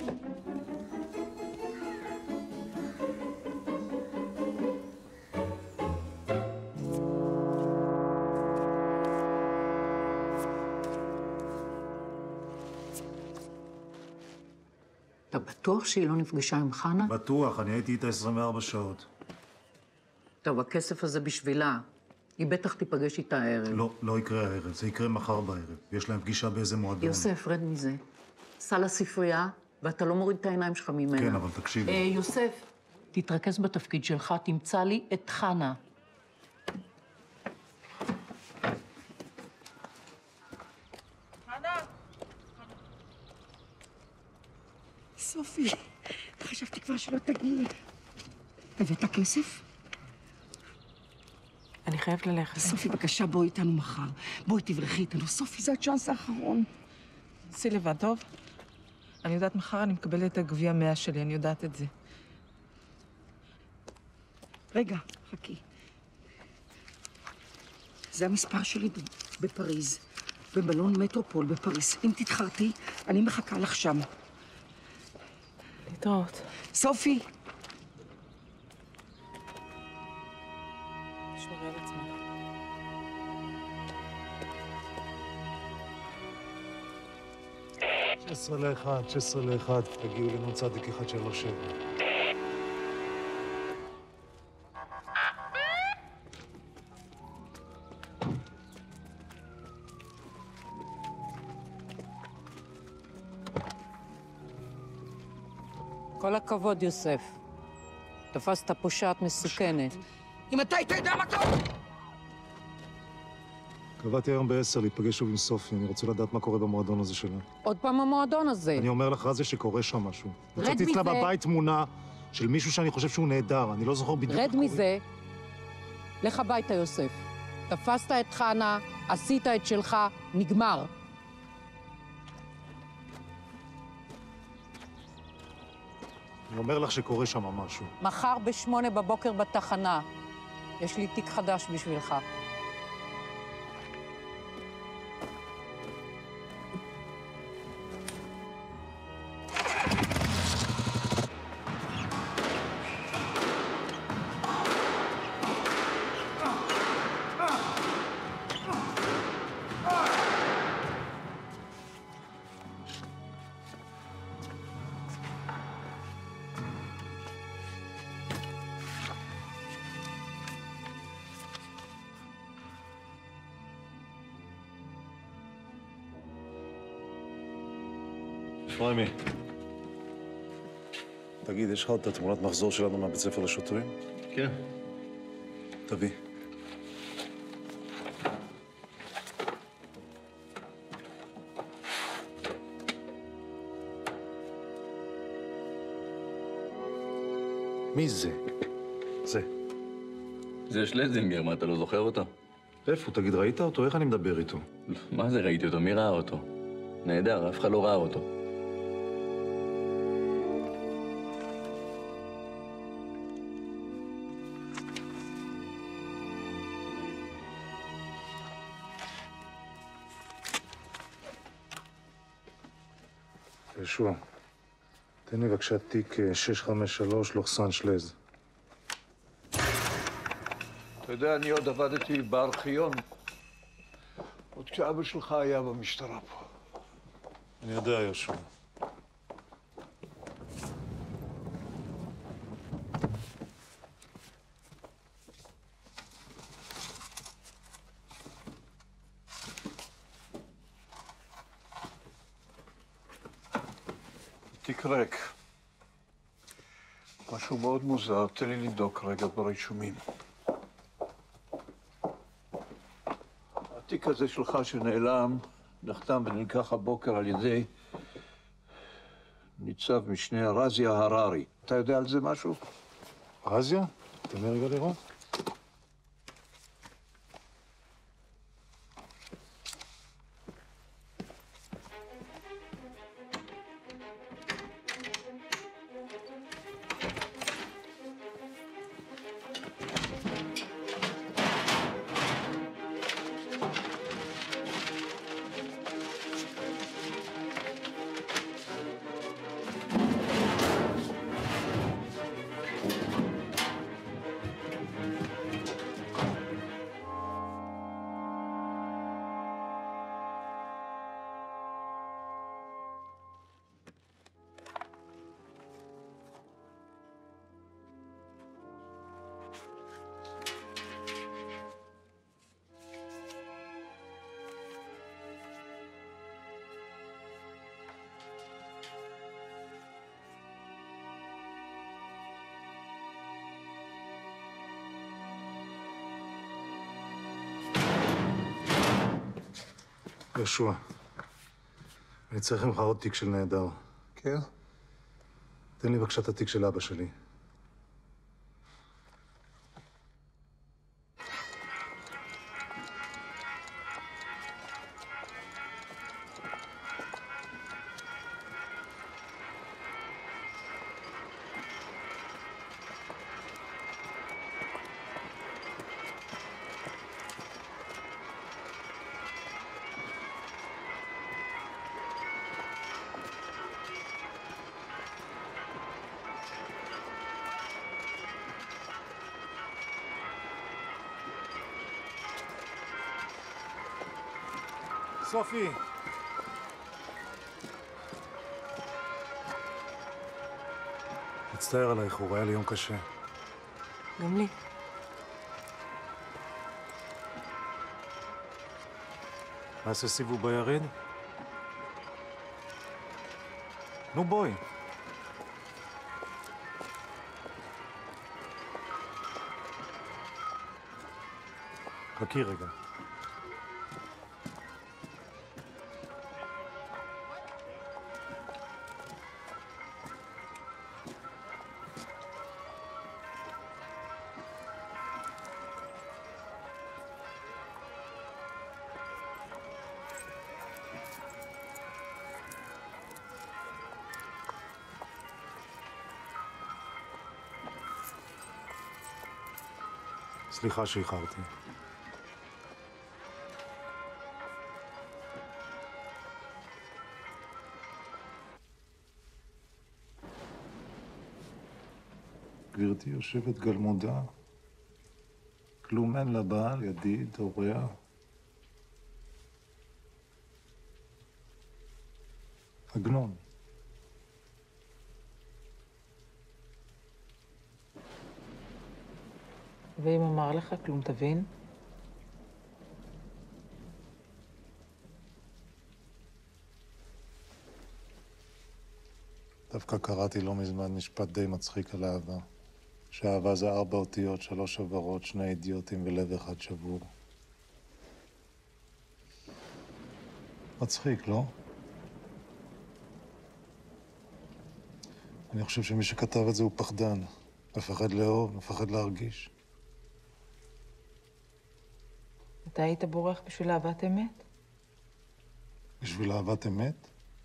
אתה בטוח שהיא לא נפגשה עם חנה?
בטוח, אני הייתי איתה עשרים וארבע שעות.
טוב, הכסף הזה בשבילה. היא בטח תיפגש איתה הערב.
לא, לא יקרה הערב, זה יקרה מחר בערב. יש להם פגישה באיזה מועדון.
יוסף, רד מזה. סע לספרייה, ואתה לא מוריד את העיניים שלך ממנה.
כן, אבל תקשיבי.
אה, יוסף, תתרכז בתפקיד שלך, תמצא לי את חנה.
סופי, חשבתי כבר שלא תגיעי. הבאת כסף?
אני חייבת ללכת.
סופי, בבקשה, בואי איתנו מחר. בואי תברכי איתנו. סופי, זה הצ'אנס האחרון.
עשי לבד, טוב? אני יודעת, מחר אני מקבלת את הגביע מאה שלי, אני יודעת את זה.
רגע, חכי. זה המספר שלי בפריז, במלון מטרופול בפריז. אם תתחרתי, אני מחכה לך שם.
להתראות.
סופי!
שמרי על עצמך.
שש עשרה לאחד, שש עשרה לאחד, תגיעו לנו צדיק אחד שלוש שבע.
כל הכבוד, יוסף. תפסת פושעת מסוכנת.
אם אתה היית יודע מה קורה!
קבעתי היום בעשר להיפגש שוב עם סופי, אני רוצה לדעת מה קורה במועדון הזה שלה.
עוד פעם המועדון הזה.
אני אומר לך, רזיה, שקורה שם משהו.
רד
מצאתי אצלה
מזה.
בבית תמונה של מישהו שאני חושב שהוא נהדר, אני לא זוכר בדיוק.
רד מזה. לך הביתה, יוסף. תפסת את חנה, עשית את שלך, נגמר.
אני אומר לך שקורה שם משהו.
מחר בשמונה בבוקר בתחנה. יש לי תיק חדש בשבילך.
אפריימי, תגיד, יש לך עוד את התמונת מחזור שלנו מהבית ספר לשוטרים?
כן.
תביא. מי זה? זה.
זה שלזינגר, מה, אתה לא זוכר אותו?
איפה? תגיד, ראית אותו? איך אני מדבר איתו?
מה זה ראיתי אותו? מי ראה אותו? נהדר, אף אחד לא ראה אותו.
ישוע, תן לי בבקשה תיק שש חמש שלוש לוחסן שלז.
אתה יודע, אני עוד עבדתי בארכיון, עוד כשאבא שלך היה במשטרה פה.
אני יודע, ישוע.
תיק ריק. משהו מאוד מוזר, תן לי לבדוק רגע ברישומים. התיק הזה שלך שנעלם, נחתם ונלקח הבוקר על ידי ניצב משנה רזיה הררי. אתה יודע על זה משהו?
רזיה? תן לי רגע לראות. ישוע, אני צריך ממך עוד תיק של נהדר.
כן?
תן לי בבקשה את התיק של אבא שלי. סופי! מצטער על האיחור, היה לי יום קשה.
גם לי.
נעשה סיבוב ביריד? נו בואי. חכי רגע. סליחה שאיחרתי. גברתי יושבת גלמודה, כלום אין לבעל, ידיד, הוריה. עגנון.
ואם אמר לך כלום תבין?
דווקא קראתי לא מזמן משפט די מצחיק על אהבה. שאהבה זה ארבע אותיות, שלוש עברות, שני אידיוטים ולב אחד שבור. מצחיק, לא? אני חושב שמי שכתב את זה הוא פחדן. מפחד לאהוב, מפחד להרגיש.
אתה היית בורח בשביל אהבת אמת?
בשביל אהבת אמת?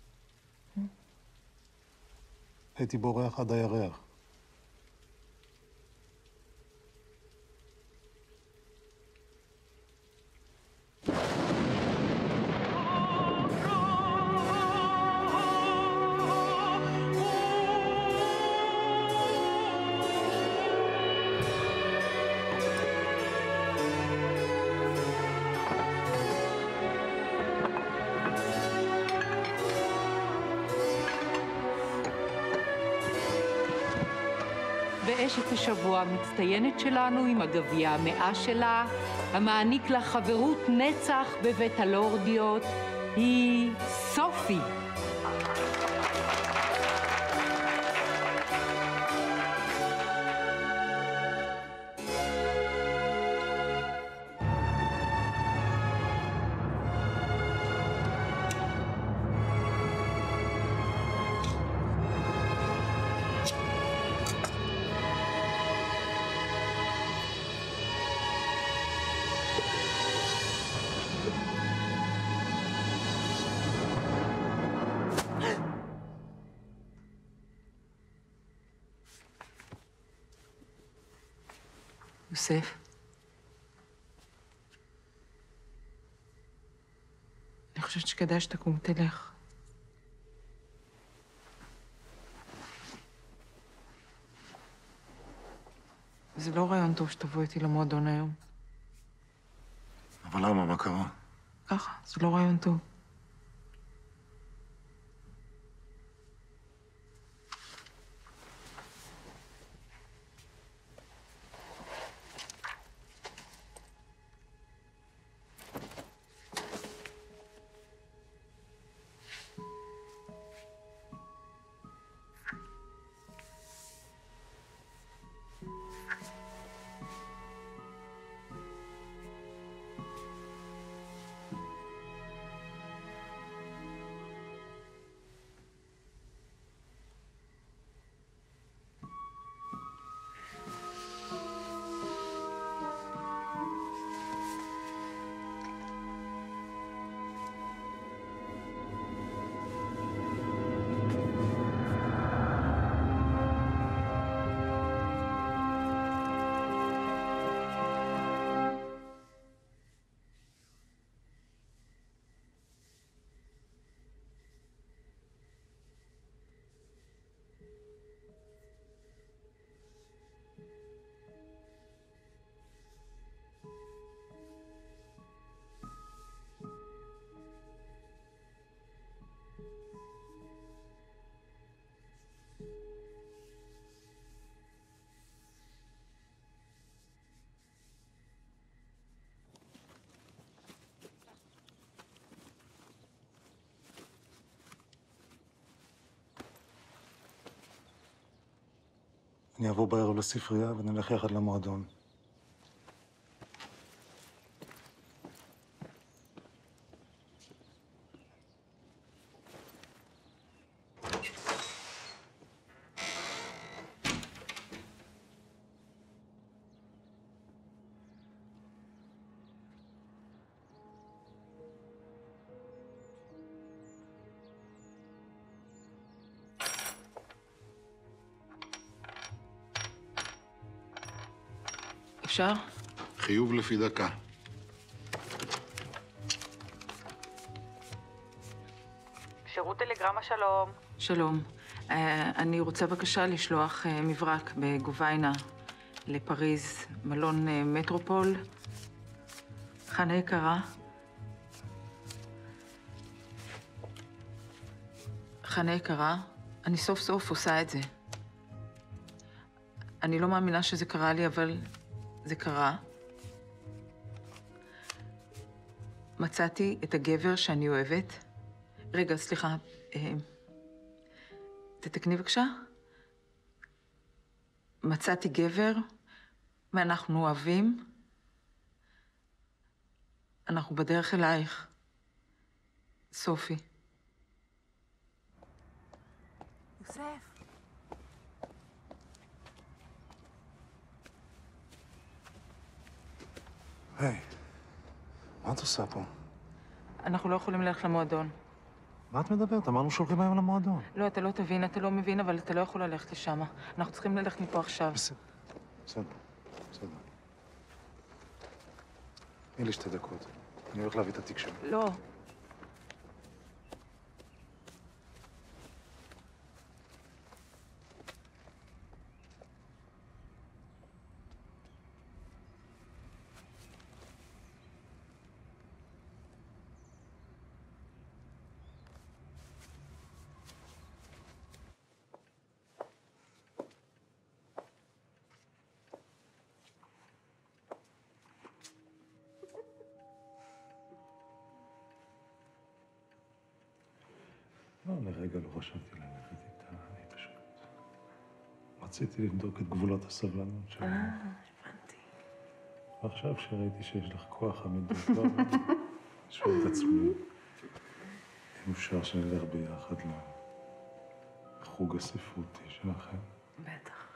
הייתי בורח עד הירח.
ואשת השבוע המצטיינת שלנו עם הגביע המאה שלה, המעניק לה חברות נצח בבית הלורדיות, היא סופי.
יוסף, אני חושבת שכדאי שתקום תלך. זה לא רעיון טוב שתבוא איתי למועדון היום.
אבל למה? מה קרה?
ככה, זה לא רעיון טוב.
אני אבוא בערב לספרייה ונלך יחד למועדון.
אפשר?
חיוב לפי דקה.
שירות טלגרמה, שלום. שלום. Uh, אני רוצה בבקשה לשלוח uh, מברק בגוביינה לפריז, מלון uh, מטרופול. חנה יקרה. חנה יקרה, אני סוף סוף עושה את זה. אני לא מאמינה שזה קרה לי, אבל זה קרה. מצאתי את הגבר שאני אוהבת. רגע, סליחה. תתקני בבקשה. מצאתי גבר, ואנחנו אוהבים. אנחנו בדרך אלייך. סופי.
יוסף.
היי, מה את עושה פה?
אנחנו לא יכולים ללכת למועדון.
מה את מדברת? אמרנו שהולכים היום למועדון.
לא, אתה לא תבין, אתה לא מבין, אבל אתה לא יכול ללכת לשם. אנחנו צריכים ללכת מפה עכשיו.
בסדר, בסדר, בסדר. תני לי שתי דקות. אני הולך להביא את התיק שלי.
לא.
לא, לרגע לא חשבתי ללכת איתה, אני פשוט... רציתי לבדוק את גבולות הסבלנות שלי.
אה, הבנתי.
ועכשיו שראיתי שיש לך כוח עמידות, לא, שואל את עצמי, אם אפשר שנלך ביחד לחוג הספרותי שלכם.
בטח.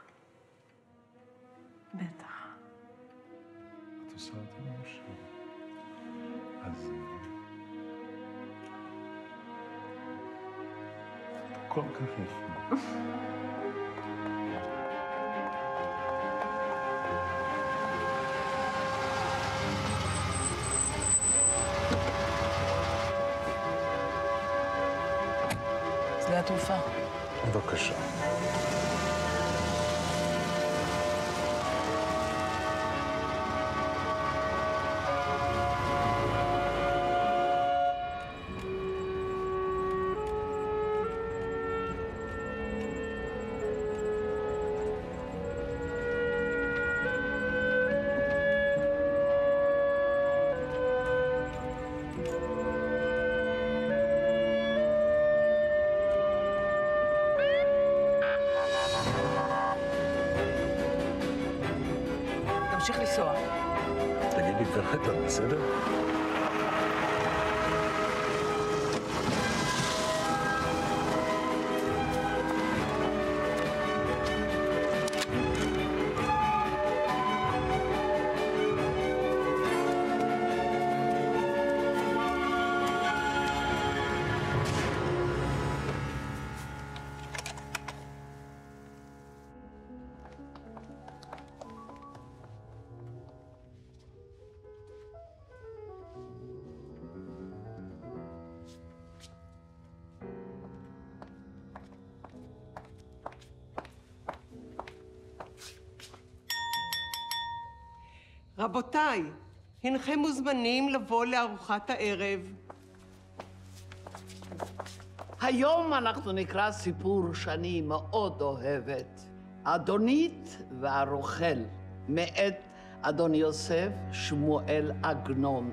בטח.
את עושה אותי מאושר. אז... כל כך יפה.
שדה התעופה.
בבקשה.
תמשיך לנסוע.
תגידי ככה, בסדר?
רבותיי, הנכם מוזמנים לבוא לארוחת הערב.
היום אנחנו נקרא סיפור שאני מאוד אוהבת. אדונית והרוכל, מאת אדון יוסף שמואל עגנון.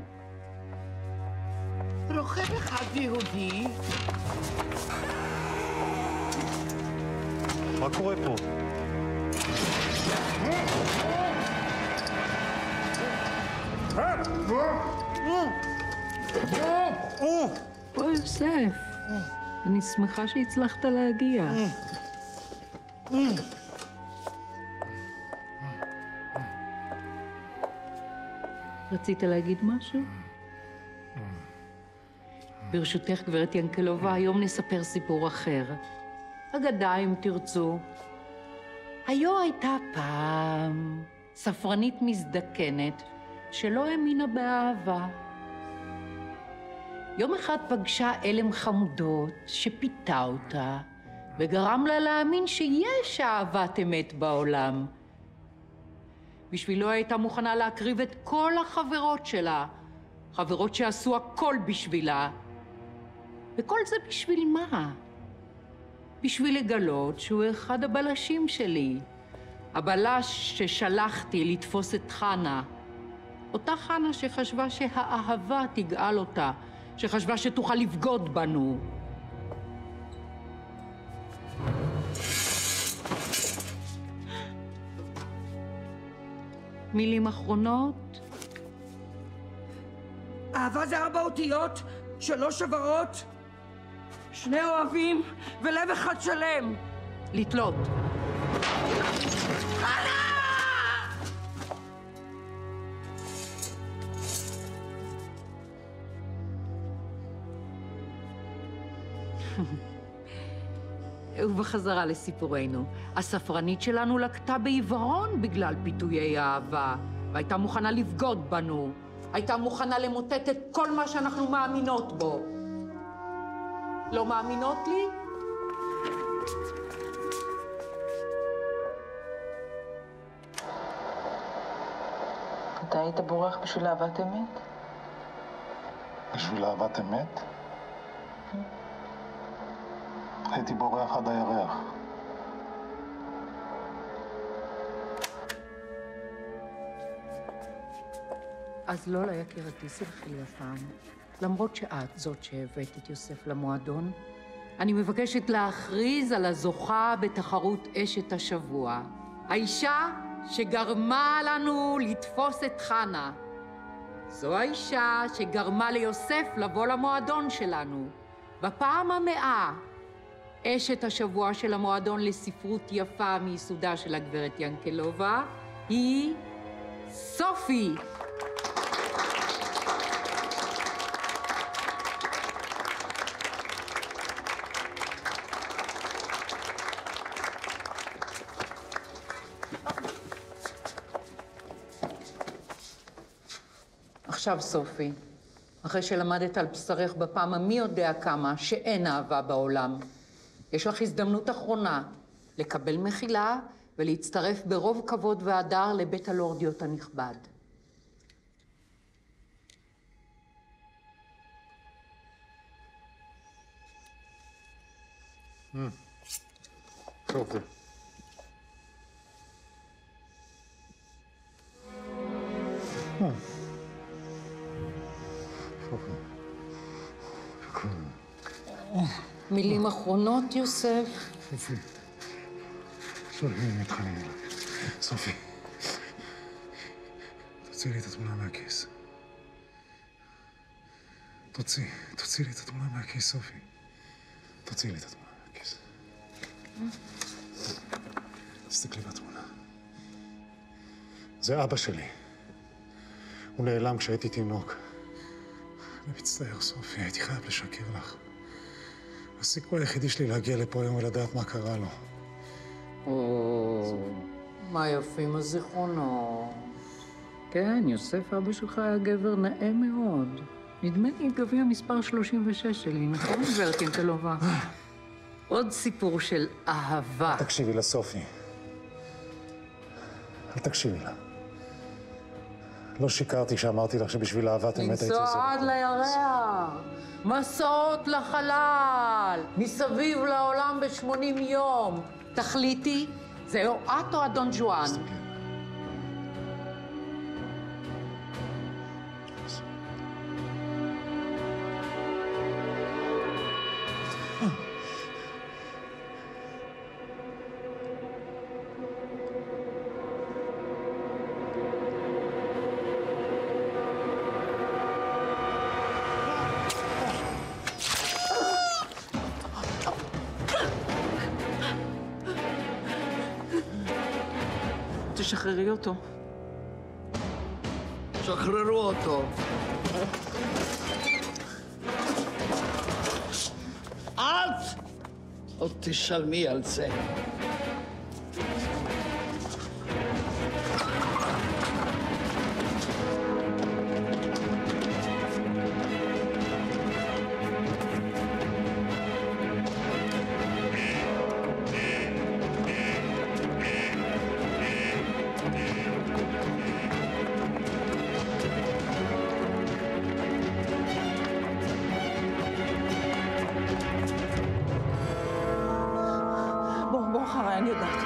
רוכל אחד יהודי.
מה קורה פה?
בוא, יוסף. אני שמחה שהצלחת להגיע. רצית להגיד משהו? ברשותך, גברת ינקלובה, היום נספר סיפור אחר. אגדה, אם תרצו. היו הייתה פעם ספרנית מזדקנת שלא האמינה באהבה. יום אחד פגשה אלם חמודות שפיתה אותה וגרם לה להאמין שיש אהבת אמת בעולם. בשבילו הייתה מוכנה להקריב את כל החברות שלה, חברות שעשו הכל בשבילה. וכל זה בשביל מה? בשביל לגלות שהוא אחד הבלשים שלי. הבלש ששלחתי לתפוס את חנה. אותה חנה שחשבה שהאהבה תגאל אותה, שחשבה שתוכל לבגוד בנו. מילים אחרונות?
אהבה זה ארבע אותיות, שלוש עברות, שני אוהבים ולב אחד שלם.
לתלות. ובחזרה לסיפורנו, הספרנית שלנו לקטה בעיוורון בגלל פיתויי האהבה, והייתה מוכנה לבגוד בנו. הייתה מוכנה למוטט את כל מה שאנחנו מאמינות בו. לא מאמינות לי?
אתה היית בורח בשביל אהבת אמת?
בשביל אהבת אמת? הייתי בורח עד הירח.
אז לא ליקירתי, סלחי לי הפעם. למרות שאת זאת שהבאת את יוסף למועדון, אני מבקשת להכריז על הזוכה בתחרות אשת השבוע. האישה שגרמה לנו לתפוס את חנה. זו האישה שגרמה ליוסף לבוא למועדון שלנו. בפעם המאה, אשת השבוע של המועדון לספרות יפה מיסודה של הגברת ינקלובה היא סופי. עכשיו סופי, אחרי שלמדת על בשרך בפעם המי יודע כמה שאין אהבה בעולם, יש לך הזדמנות אחרונה לקבל מחילה ולהצטרף ברוב כבוד והדר לבית הלורדיות הנכבד.
סופי.
מילים אחרונות, יוסף?
סופי. סופי, אני מתחנן אליי. סופי. תוציא לי את התמונה מהכיס. תוציא, תוציא לי את התמונה מהכיס, סופי. תוציא לי את התמונה מהכיס. תסתכלי בתמונה. זה אבא שלי. הוא נעלם כשהייתי תינוק. אני מצטער, סופי, הייתי חייב לשקר לך. הסיכוי היחידי שלי להגיע לפה היום ולדעת מה קרה לו.
או, מה יפים הזיכרונות. כן, יוסף, אבא שלך היה גבר נאה מאוד. נדמה לי גביע מספר שלושים ושש שלי, נכון, גברת ינקלובה? עוד סיפור של אהבה.
תקשיבי לה, סופי. אל תקשיבי לה. לא שיקרתי שאמרתי לך שבשביל אהבת אמת הייתי עושה.
לנסוע עד לירח, מסעות לחלל, מסביב לעולם בשמונים יום. תחליטי, זה או את או אדון ג'ואן.
תשחררי אותו.
שחררו אותו. את עוד תשלמי על זה.
אני יודעת.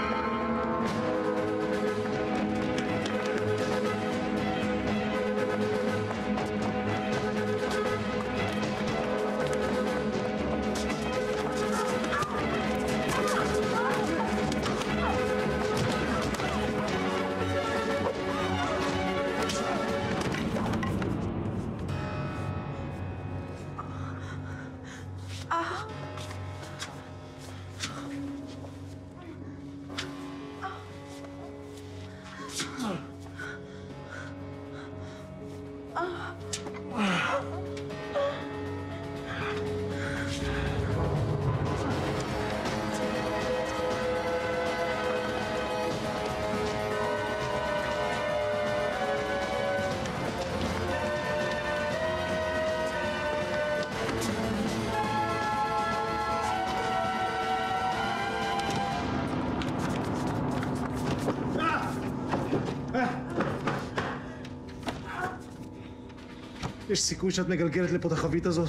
יש סיכוי שאת מגלגלת לפה את החבית הזאת?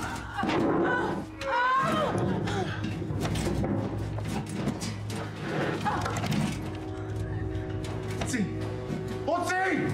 הוציא! הוציא!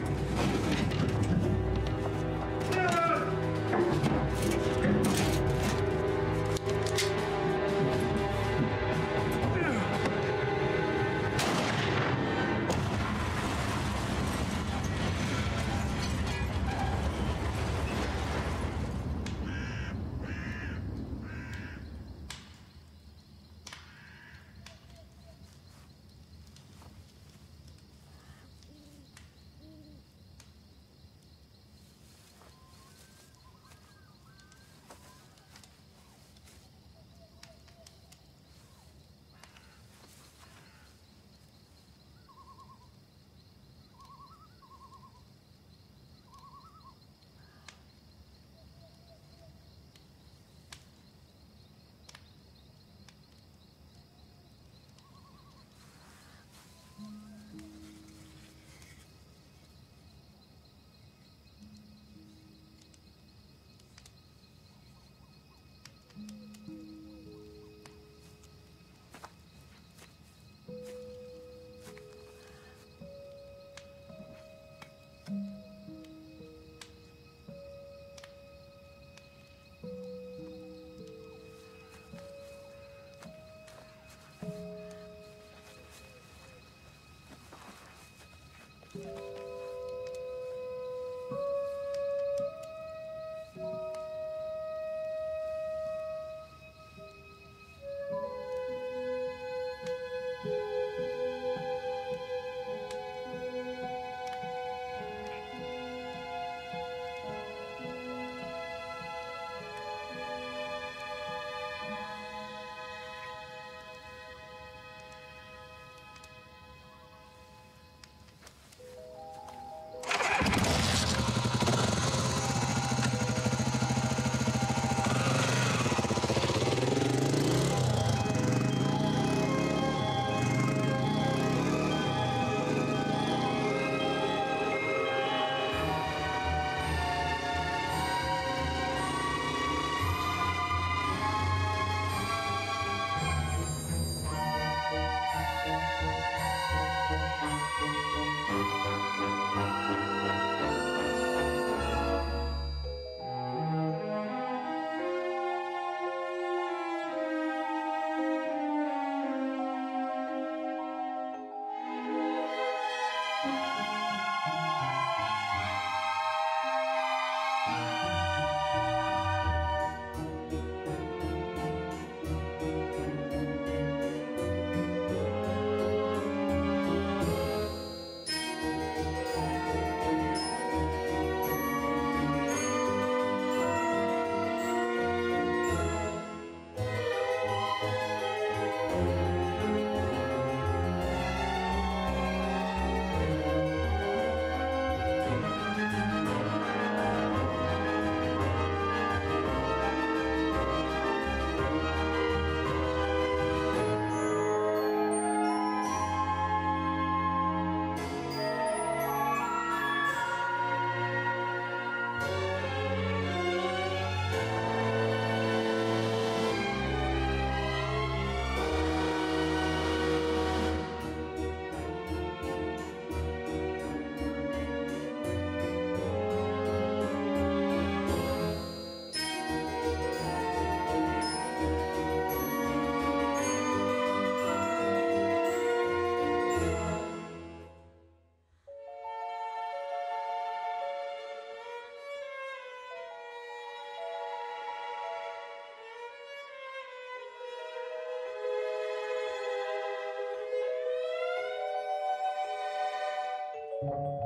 you